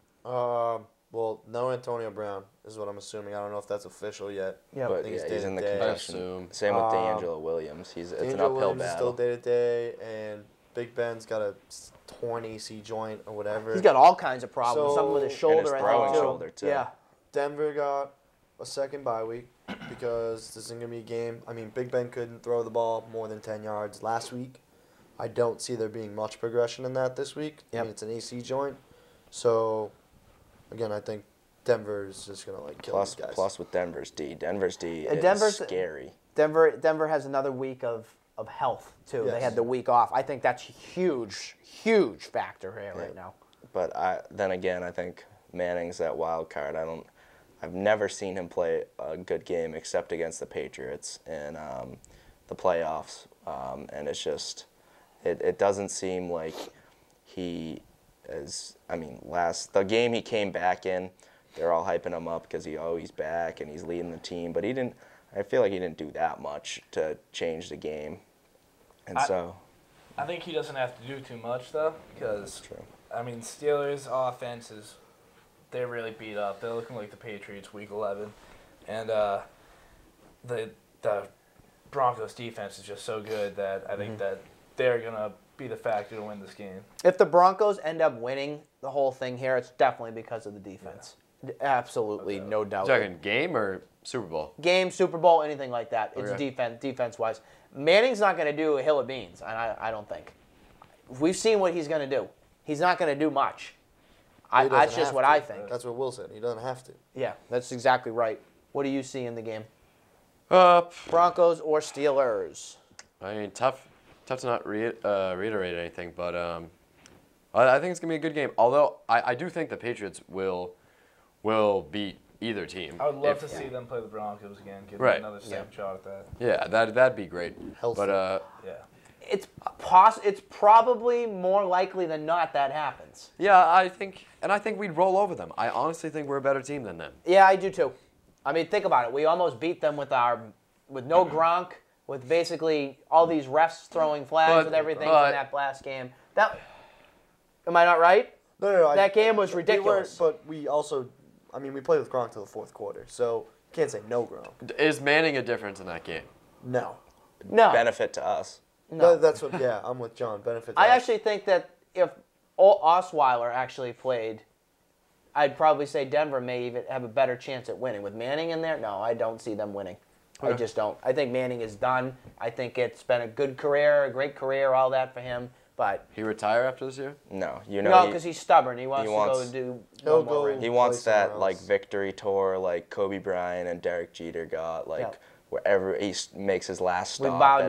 Well, no Antonio Brown is what I'm assuming. I don't know if that's official yet. Yeah, but he's in the concussion. Same with D'Angelo Williams. It's an uphill Williams battle. Is still day-to-day, and Big Ben's got a torn AC joint or whatever. He's got all kinds of problems. Something with his shoulder. And his throwing shoulder, too. Yeah. Denver got a second bye week because this isn't going to be a game. I mean, Big Ben couldn't throw the ball more than 10 yards last week. I don't see there being much progression in that this week. Yep. I mean, it's an AC joint. So, again, I think Denver is just going to kill these guys. Plus with Denver's D. Denver's D is scary. Denver has another week of health, too. Yes. They had the week off. I think that's a huge factor here right now. But then again, I think Manning's that wild card. I've never seen him play a good game except against the Patriots in the playoffs, and it's just it doesn't seem like he is. I mean, the game he came back in, they're all hyping him up because he's back and he's leading the team, but he didn't. I feel like he didn't do that much to change the game, and I think he doesn't have to do too much though, because I mean, Steelers' offense they're really beat up. They're looking like the Patriots week 11. And the Broncos defense is just so good that I think that they're going to be the factor to win this game. If the Broncos end up winning the whole thing here, it's definitely because of the defense. Yeah. Absolutely, no doubt. Talking game or Super Bowl? Game, Super Bowl, anything like that. It's defense-wise. Manning's not going to do a hill of beans, I don't think. We've seen what he's going to do. He's not going to do much. That's just what I think. That's what Will said. He doesn't have to. Yeah, that's exactly right. What do you see in the game? Broncos or Steelers? I mean, tough to not reiterate anything, but I think it's going to be a good game. Although I do think the Patriots will beat either team. I would love to see them play the Broncos again. Give them another second shot at that. Yeah, that'd be great. Healthy. But it's probably more likely than not that happens. Yeah, I think we'd roll over them. I honestly think we're a better team than them. Yeah, I do too. I mean, think about it. We almost beat them with no Gronk, with basically all these refs throwing flags and everything from that last game. Am I not right? No. That game was ridiculous. But we also, I mean, we played with Gronk till the fourth quarter, so you can't say no Gronk. Is Manning a difference in that game? No. Benefit to us. No. That's what. Yeah, I'm with John. Benefit. I actually think that if Osweiler actually played, I'd probably say Denver may even have a better chance at winning. With Manning in there, no, I don't see them winning. Okay. I just don't. I think Manning is done. I think it's been a good career, a great career, all that for him. But he retire after this year? No, no, because he's stubborn. He wants to go do one more ring. He wants that victory tour like Kobe Bryant and Derek Jeter got, wherever he makes his last stop at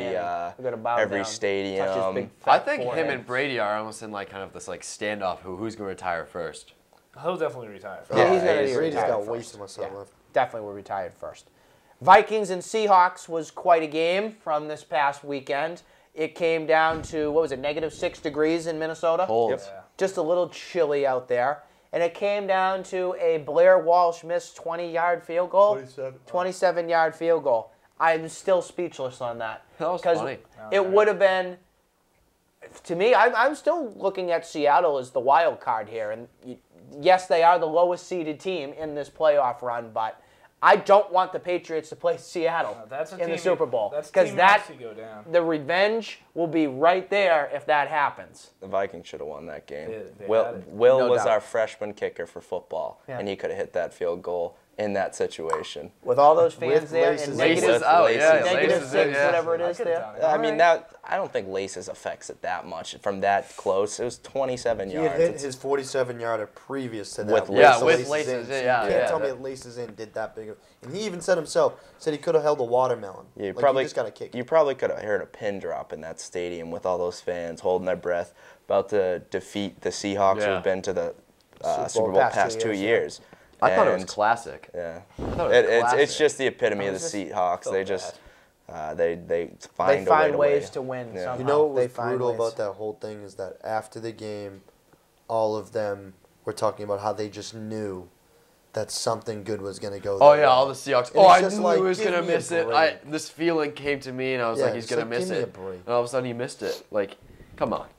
every stadium. I think him and Brady are almost in kind of this standoff. Who's going to retire first? He'll definitely retire first. Yeah, he's going to Brady's retire got way first. too much time left. Definitely will retire first. Vikings and Seahawks was quite a game from this past weekend. It came down to, -6 degrees in Minnesota. Cold. Yep. just a little chilly out there. And it came down to a Blair Walsh missed 20-yard field goal. 27-yard field goal. I'm still speechless on that. That was funny. It would have been, to me, I'm still looking at Seattle as the wild card here. And yes, they are the lowest seeded team in this playoff run, but I don't want the Patriots to play Seattle in the Super Bowl. Because the revenge will be right there if that happens. The Vikings should have won that game. They Will No was doubt. our freshman kicker for football, Yeah. and he could have hit that field goal in that situation. With all those fans With there laces and in. negative, Laces out, yeah, negative laces 6, in, yeah. whatever it I is could've there. done it. I mean, I don't think laces affects it that much from that close. It was 27 He yards. had hit It's- his 47-yarder previous to that. With Yeah, laces. with laces, in. yeah, You can't yeah. tell me that laces in did that big. And he even said himself, he could have held a watermelon. Yeah, you Like, probably he just got a kick. You probably could have heard a pin drop in that stadium with all those fans holding their breath, about to defeat the Seahawks, Yeah. who've been to the Super Super Bowl Bowl past past 2 2 years, years. I thought it was And, classic. Yeah, I thought it was it's classic. just the epitome of the It's just Seahawks. so They just they They find find a ways way to win Yeah. somehow. You know what They was find brutal ways. about that whole thing is that after the game, all of them were talking about how they just knew that something good was going to go. Oh their yeah, way. all the Seahawks. And Oh, it's I just knew like, he was give gonna me a miss it. break. This feeling came to me, and I was Yeah, like, he's it's gonna like, miss give me it. a break. And all of a sudden, he missed it. Like, come on.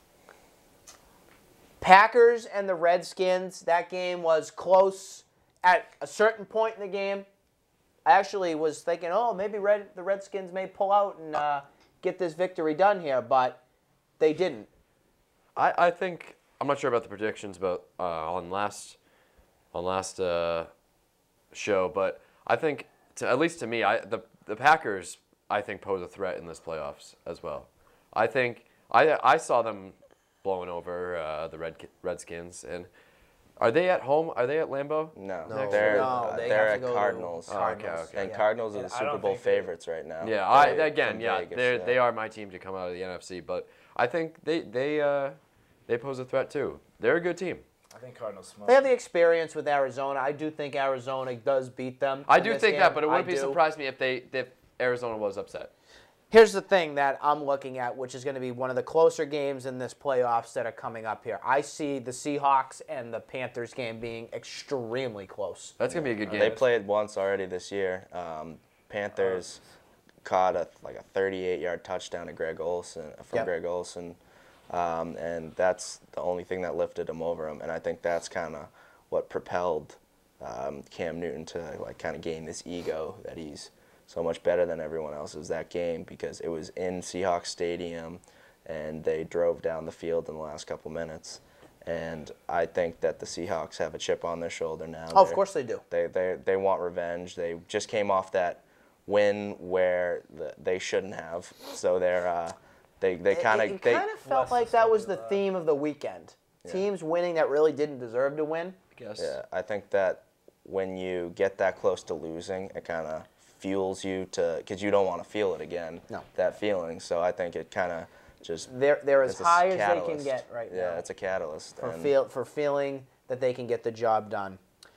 Packers and the Redskins, that game was close at a certain point in the game. I actually was thinking, oh, maybe the Redskins may pull out and get this victory done here, but they didn't. I think I'm not sure about the predictions, but on last show, but I think at least to me, the Packers I think pose a threat in this playoffs as well. I think I saw them blowing over the Redskins, and are they at home? Are they at Lambeau? No, No. they're No, they they're have at to go to Cardinals. Oh, okay. And Yeah. Cardinals are And the I Super don't Bowl think they- favorites right now. Yeah, They're from Vegas, they are my team to come out of the NFC, but I think they pose a threat too. They're a good team. I think Cardinals smoke. They have the experience with Arizona. I do think Arizona does beat them. I in do this think game. that, but it I wouldn't be do. surprised me if Arizona was upset. Here's the thing that I'm looking at, which is going to be one of the closer games in this playoffs that are coming up here. I see the Seahawks and the Panthers game being extremely close. That's gonna be a good game. They played once already this year. Panthers caught a 38-yard touchdown to Greg Olsen Yep. Greg Olsen, and that's the only thing that lifted him over him. And I think that's kind of what propelled Cam Newton to kind of gain this ego that he's so much better than everyone else. Was that game because it was in Seahawks Stadium, and they drove down the field in the last couple minutes. And I think that the Seahawks have a chip on their shoulder now. Oh, of course they do. They want revenge. They just came off that win where they shouldn't have. So they kind It of kind of felt Less like that was the suspected, theme of the weekend. Yeah. Teams winning that really didn't deserve to win. I guess. Yeah, I think that when you get that close to losing, it kind of fuels you because you don't want to feel it again. No. That feeling. So I think it kind of just They're as it's a high as they can catalyst. get right now. Yeah, it's a catalyst. for and for feeling that they can get the job done.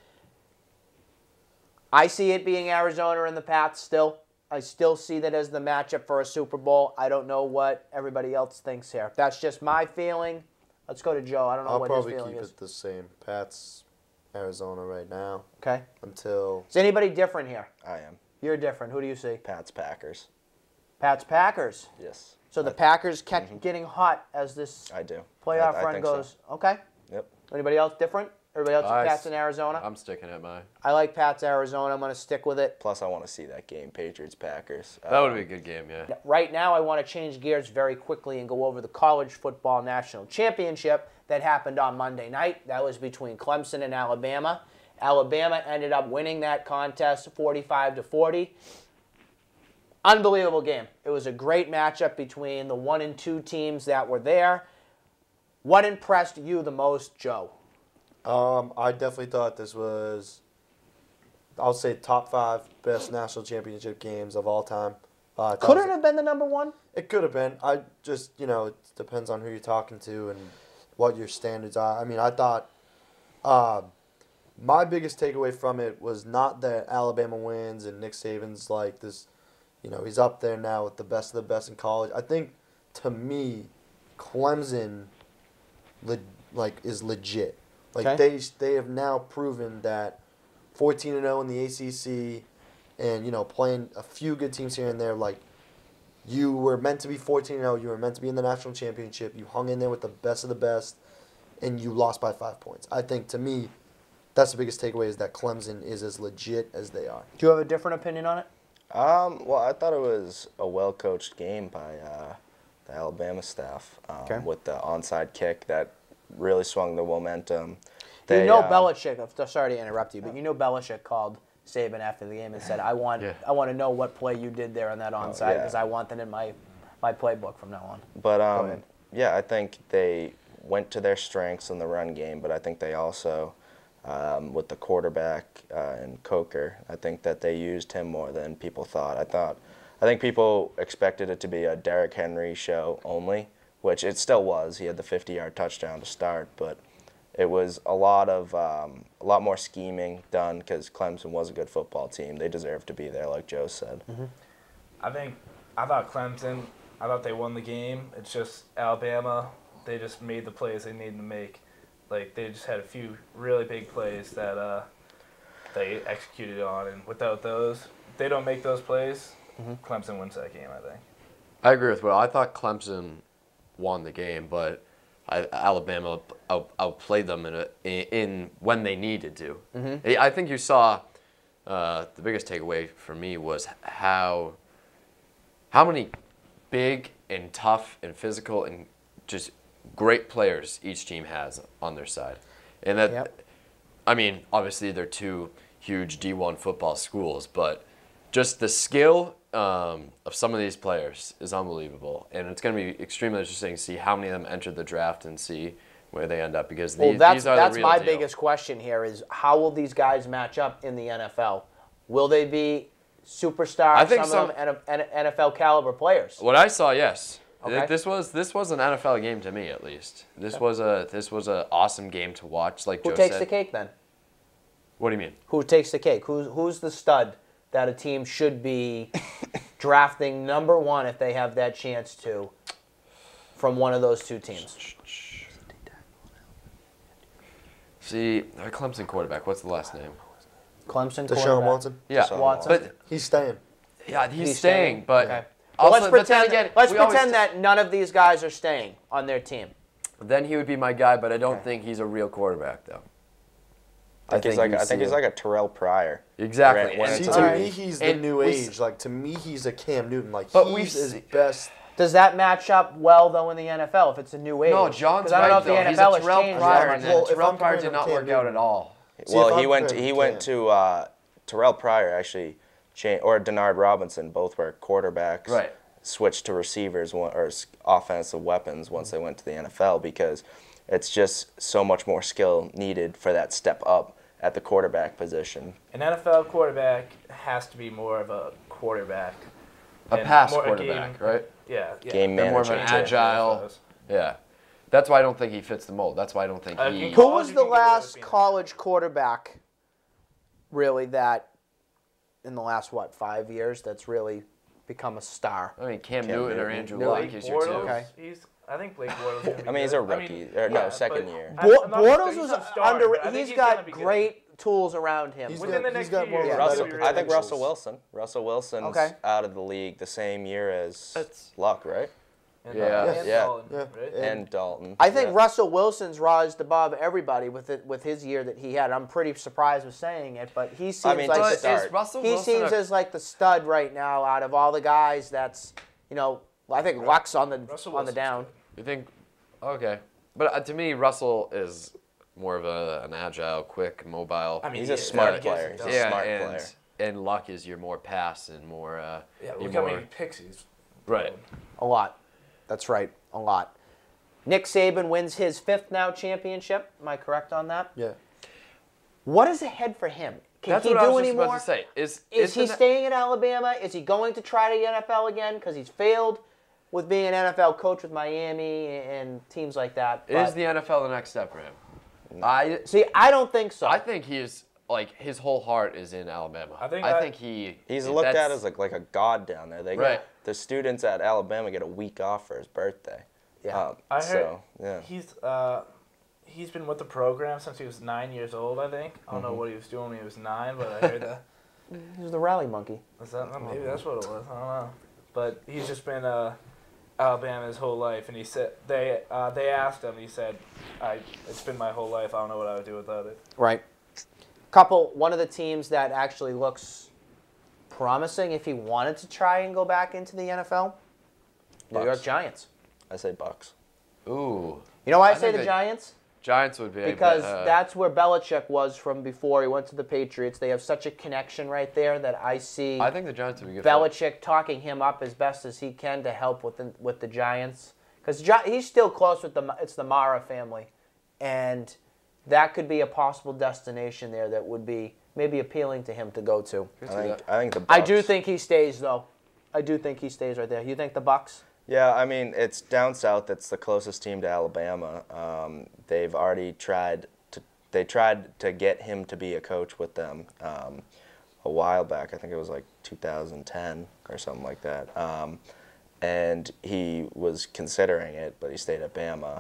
I see it being Arizona and the Pats still. I still see that as the matchup for a Super Bowl. I don't know what everybody else thinks here. That's just my feeling. Let's go to Joe. I don't know I'll what his probably feeling keep is. it the same. Pats, Arizona right now Okay. until Is anybody different here? I am You're different. Who do you see? Pats Packers. Pats Packers. Yes. So the Packers getting hot as this I do. playoff I run think so. goes. Okay. Yep. Anybody else different? Everybody else Pats in Arizona? I'm sticking at mine. I like Pats Arizona. I'm going to stick with it. Plus, I want to see that game, Patriots Packers. That would be a good game, yeah. Right now, I want to change gears very quickly and go over the College Football National Championship that happened on Monday night. That was between Clemson and Alabama. Alabama ended up winning that contest 45-40. Unbelievable game. It was a great matchup between the 1 and 2 teams that were there. What impressed you the most, Joe? I definitely thought this was, I'll say, top 5 best national championship games of all time. Could it have been the number 1? It could have been. I just, it depends on who you're talking to and what your standards are. I mean, I thought my biggest takeaway from it was not that Alabama wins and Nick Saban's like this, he's up there now with the best of the best in college. I think, to me, Clemson is legit. Like Okay. they have now proven that 14-0 in the ACC, and playing a few good teams here and there. Like you were meant to be 14-0. You were meant to be in the national championship. You hung in there with the best of the best, and you lost by 5 points. I think to me, that's the biggest takeaway is that Clemson is as legit as they are. Do you have a different opinion on it? Well, I thought it was a well-coached game by the Alabama staff with the onside kick that really swung the momentum. Belichick. I'm sorry to interrupt you, but Belichick called Saban after the game and said, "I want to know what play you did there on that onside because I want that in my playbook from now on." But I think they went to their strengths in the run game, but I think they also, with the quarterback and Coker, I think that they used him more than people thought. I think people expected it to be a Derrick Henry show only, which it still was. He had the 50-yard touchdown to start, but it was a lot more scheming done because Clemson was a good football team. They deserved to be there, like Joe said. Mm-hmm. I thought Clemson. I thought they won the game. It's just Alabama. They just made the plays they needed to make. Like they just had a few really big plays that they executed on, and without those, if they don't make those plays, Clemson wins that game. I think. I agree with Will. I thought Clemson won the game, but Alabama outplayed them in when they needed to. Mm-hmm. I think you saw the biggest takeaway for me was how many big and tough and physical and just great players each team has on their side. And that, I mean, obviously they're two huge D1 football schools, but just the skill of some of these players is unbelievable. And it's going to be extremely interesting to see how many of them enter the draft and see where they end up because these are the real that's my deal. biggest question here is how will these guys match up in the NFL? Will they be superstars? I think some of them NFL caliber players. What I saw, yes. Okay. This was an NFL game to me at least. This was a awesome game to watch. Like Who Joe takes said. the cake then? What do you mean? Who takes the cake? Who's the stud that a team should be drafting number one if they have that chance to from one of those two teams? See, our Clemson quarterback. What's the last name? Clemson Deshaun quarterback. Watson. Yeah, Watson. but He's staying. yeah, he's staying. But okay. Well, also, let's but then pretend. again, Let's we always pretend that none of these guys are staying on their team. Then he would be my guy, but I don't think he's a real quarterback though. I think he's like a Terrell Pryor. Exactly. When And it's See, a- to Alright. me, he's the And new we age. Like, to me, he's a Cam Newton. Like, But he's his we've best. Does that match up well though in the NFL if it's a new age? No, John's 'Cause I don't know right if the though. NFL He's a has Terrell changed Pryor, that and much. Well, then if Terrell I'm Pryor comparing did not him to work Cam out Newton- at all. See, Well, if he I'm went comparing him to to Terrell Pryor actually or Denard Robinson, both were quarterbacks. Right. Switched to receivers or offensive weapons once they went to the NFL because it's just so much more skill needed for that step up at the quarterback position. An NFL quarterback has to be more of a quarterback. A and pass more a quarterback, game- right? Yeah. Game They're more of an manager. agile. Yeah. That's why I don't think he fits the mold. That's why I don't think he. Who was the last college quarterback, really, that in the last, 5 years, that's really become a star? I mean, Cam Newton or Andrew Newton. Luck is your two. Okay. I think Blake Bortles. I mean, he's a rookie. Second year. Bortles was under. He's got great tools around him. He's Within got- the he's next got few more years, better he'll be I think potentials. Russell Wilson. Russell Wilson's Okay. out of the league the same year as That's- Luck, right? Yeah. And Yeah. Dalton, Yeah. right? And Dalton. I think Yeah. Russell Wilson's rised above everybody with his year that he had. I'm pretty surprised with saying it, but he seems mean, like to the, start. Is Russell he Wilson seems as like the stud right now out of all the guys. That's I think Luck's on the Russell on the Wilson's down. You think? Okay. But to me, Russell is more of an agile, quick, mobile. I mean, He's he a is. smart Yeah, player. he He's gets it a done. smart and, player. And Luck is your more pass and more. Yeah, you're look how more- many picks he's Right. A lot. That's right, a lot. Nick Saban wins his 5th now championship. Am I correct on that? Yeah. What is ahead for him? Can That's he what I do was just anymore? about to say. Is it's he an- staying at Alabama? Is he going to try the NFL again? Because he's failed with being an NFL coach with Miami and teams like that. Is But- the NFL the next step for him? I don't think so. I think he is his whole heart is in Alabama. I think He's looked at as like a god down there. They Right. The students at Alabama get a week off for his birthday. Yeah. I heard So, yeah. he's he's been with the program since he was 9 years old, I think. I don't know what he was doing when he was 9, but I heard that. He was the rally monkey. Was that maybe that's what it was? I don't know. But he's just been Alabama his whole life, and he said they asked him. He said, "It's been my whole life. I don't know what I would do without it." Right. One of the teams that actually looks promising if he wanted to try and go back into the NFL, New Bucks. York Giants. I say Bucks. Ooh. You know why I say think the they- Giants? Giants would be. Because but, that's where Belichick was from before he went to the Patriots. They have such a connection right there that I see I think the Giants would be good. Belichick talking him up as best as he can to help with the Giants. Because he's still close with it's the Mara family. And that could be a possible destination there that would be maybe appealing to him to go to. I think the Bucks. I do think he stays, though. I do think he stays right there. You think the Bucks? Yeah, I mean, it's down south. It's the closest team to Alabama. They've already tried to get him to be a coach with them a while back. I think it was like 2010 or something like that. And he was considering it, but he stayed at Bama.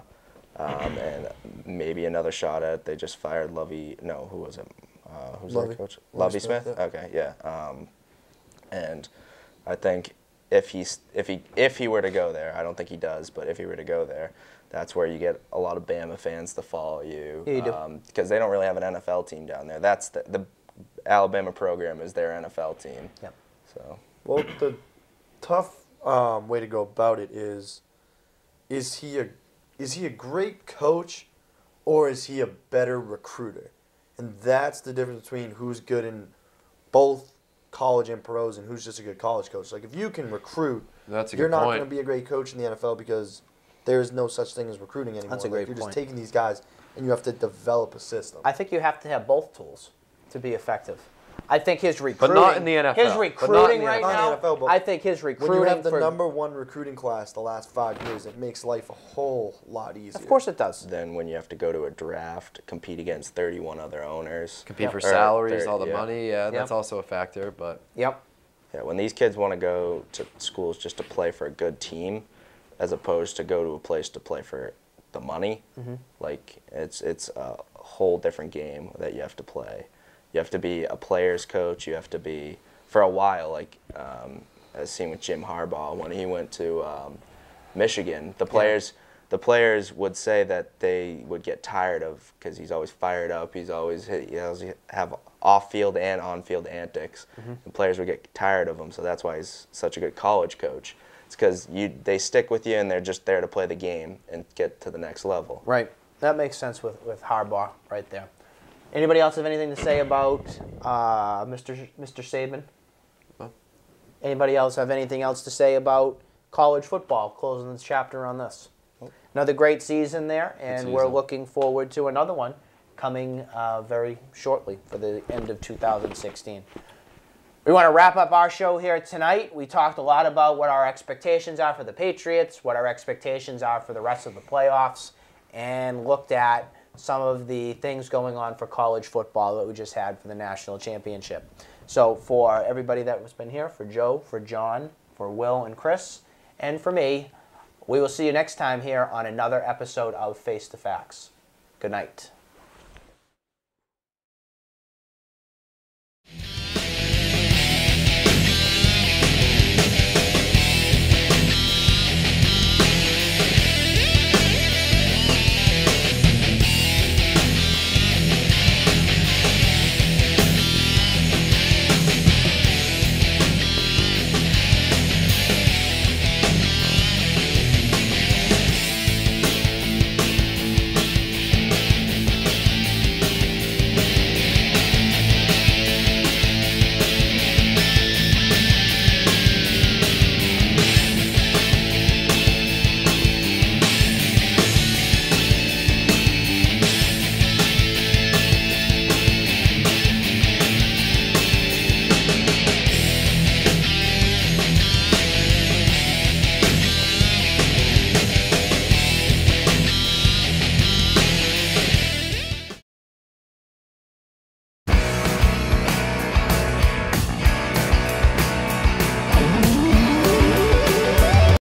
And maybe another shot at. They just fired Lovey. No, who was it? Who's their coach? Lovey Smith. Yeah. Okay, yeah. And I think if he were to go there, I don't think he does, but if he were to go there, that's where you get a lot of Bama fans to follow you. Yeah, you do. Because they don't really have an NFL team down there. That's the Alabama program is their NFL team. Yep. So. Well, the tough way to go about it is he a great coach or is he a better recruiter? And that's the difference between who's good in both college and pros and who's just a good college coach. Like, if you can recruit, That's a you're good not point. going to be a great coach in the NFL because there is no such thing as recruiting anymore. That's a Like, great you're point. just taking these guys and you have to develop a system. I think you have to have both tools to be effective. I think his recruiting, not in the NFL. His But not in recruiting the right NFL. Not now. in the NFL, but I think his recruiting. when you have the for, number one recruiting class the last 5 years, it makes life a whole lot easier. of course it does. Then when you have to go to a draft, compete against 31 other owners. Compete for Or salaries, 30, all the yeah. money. Yeah, that's also a factor. But Yep. Yeah, when these kids want to go to schools just to play for a good team, as opposed to go to a place to play for the money, like it's a whole different game that you have to play. You have to be a player's coach. You have to be, for a while, like as seen with Jim Harbaugh when he went to Michigan. The players would say that they would get tired of because he's always fired up. He always have off-field and on-field antics. The players would get tired of him, so that's why he's such a good college coach. It's because they stick with you and they're just there to play the game and get to the next level. Right. That makes sense with Harbaugh right there. Anybody else have anything to say about Mr. Saban? No. Anybody else have anything else to say about college football? Closing this chapter on this. Another great season there, and we're season. looking forward to another one coming very shortly for the end of 2016. We want to wrap up our show here tonight. We talked a lot about what our expectations are for the Patriots, what our expectations are for the rest of the playoffs, and looked at some of the things going on for college football that we just had for the national championship. So for everybody that has been here, for Joe, for John, for Will and Chris, and for me, we will see you next time here on another episode of Face the Facts. Good night.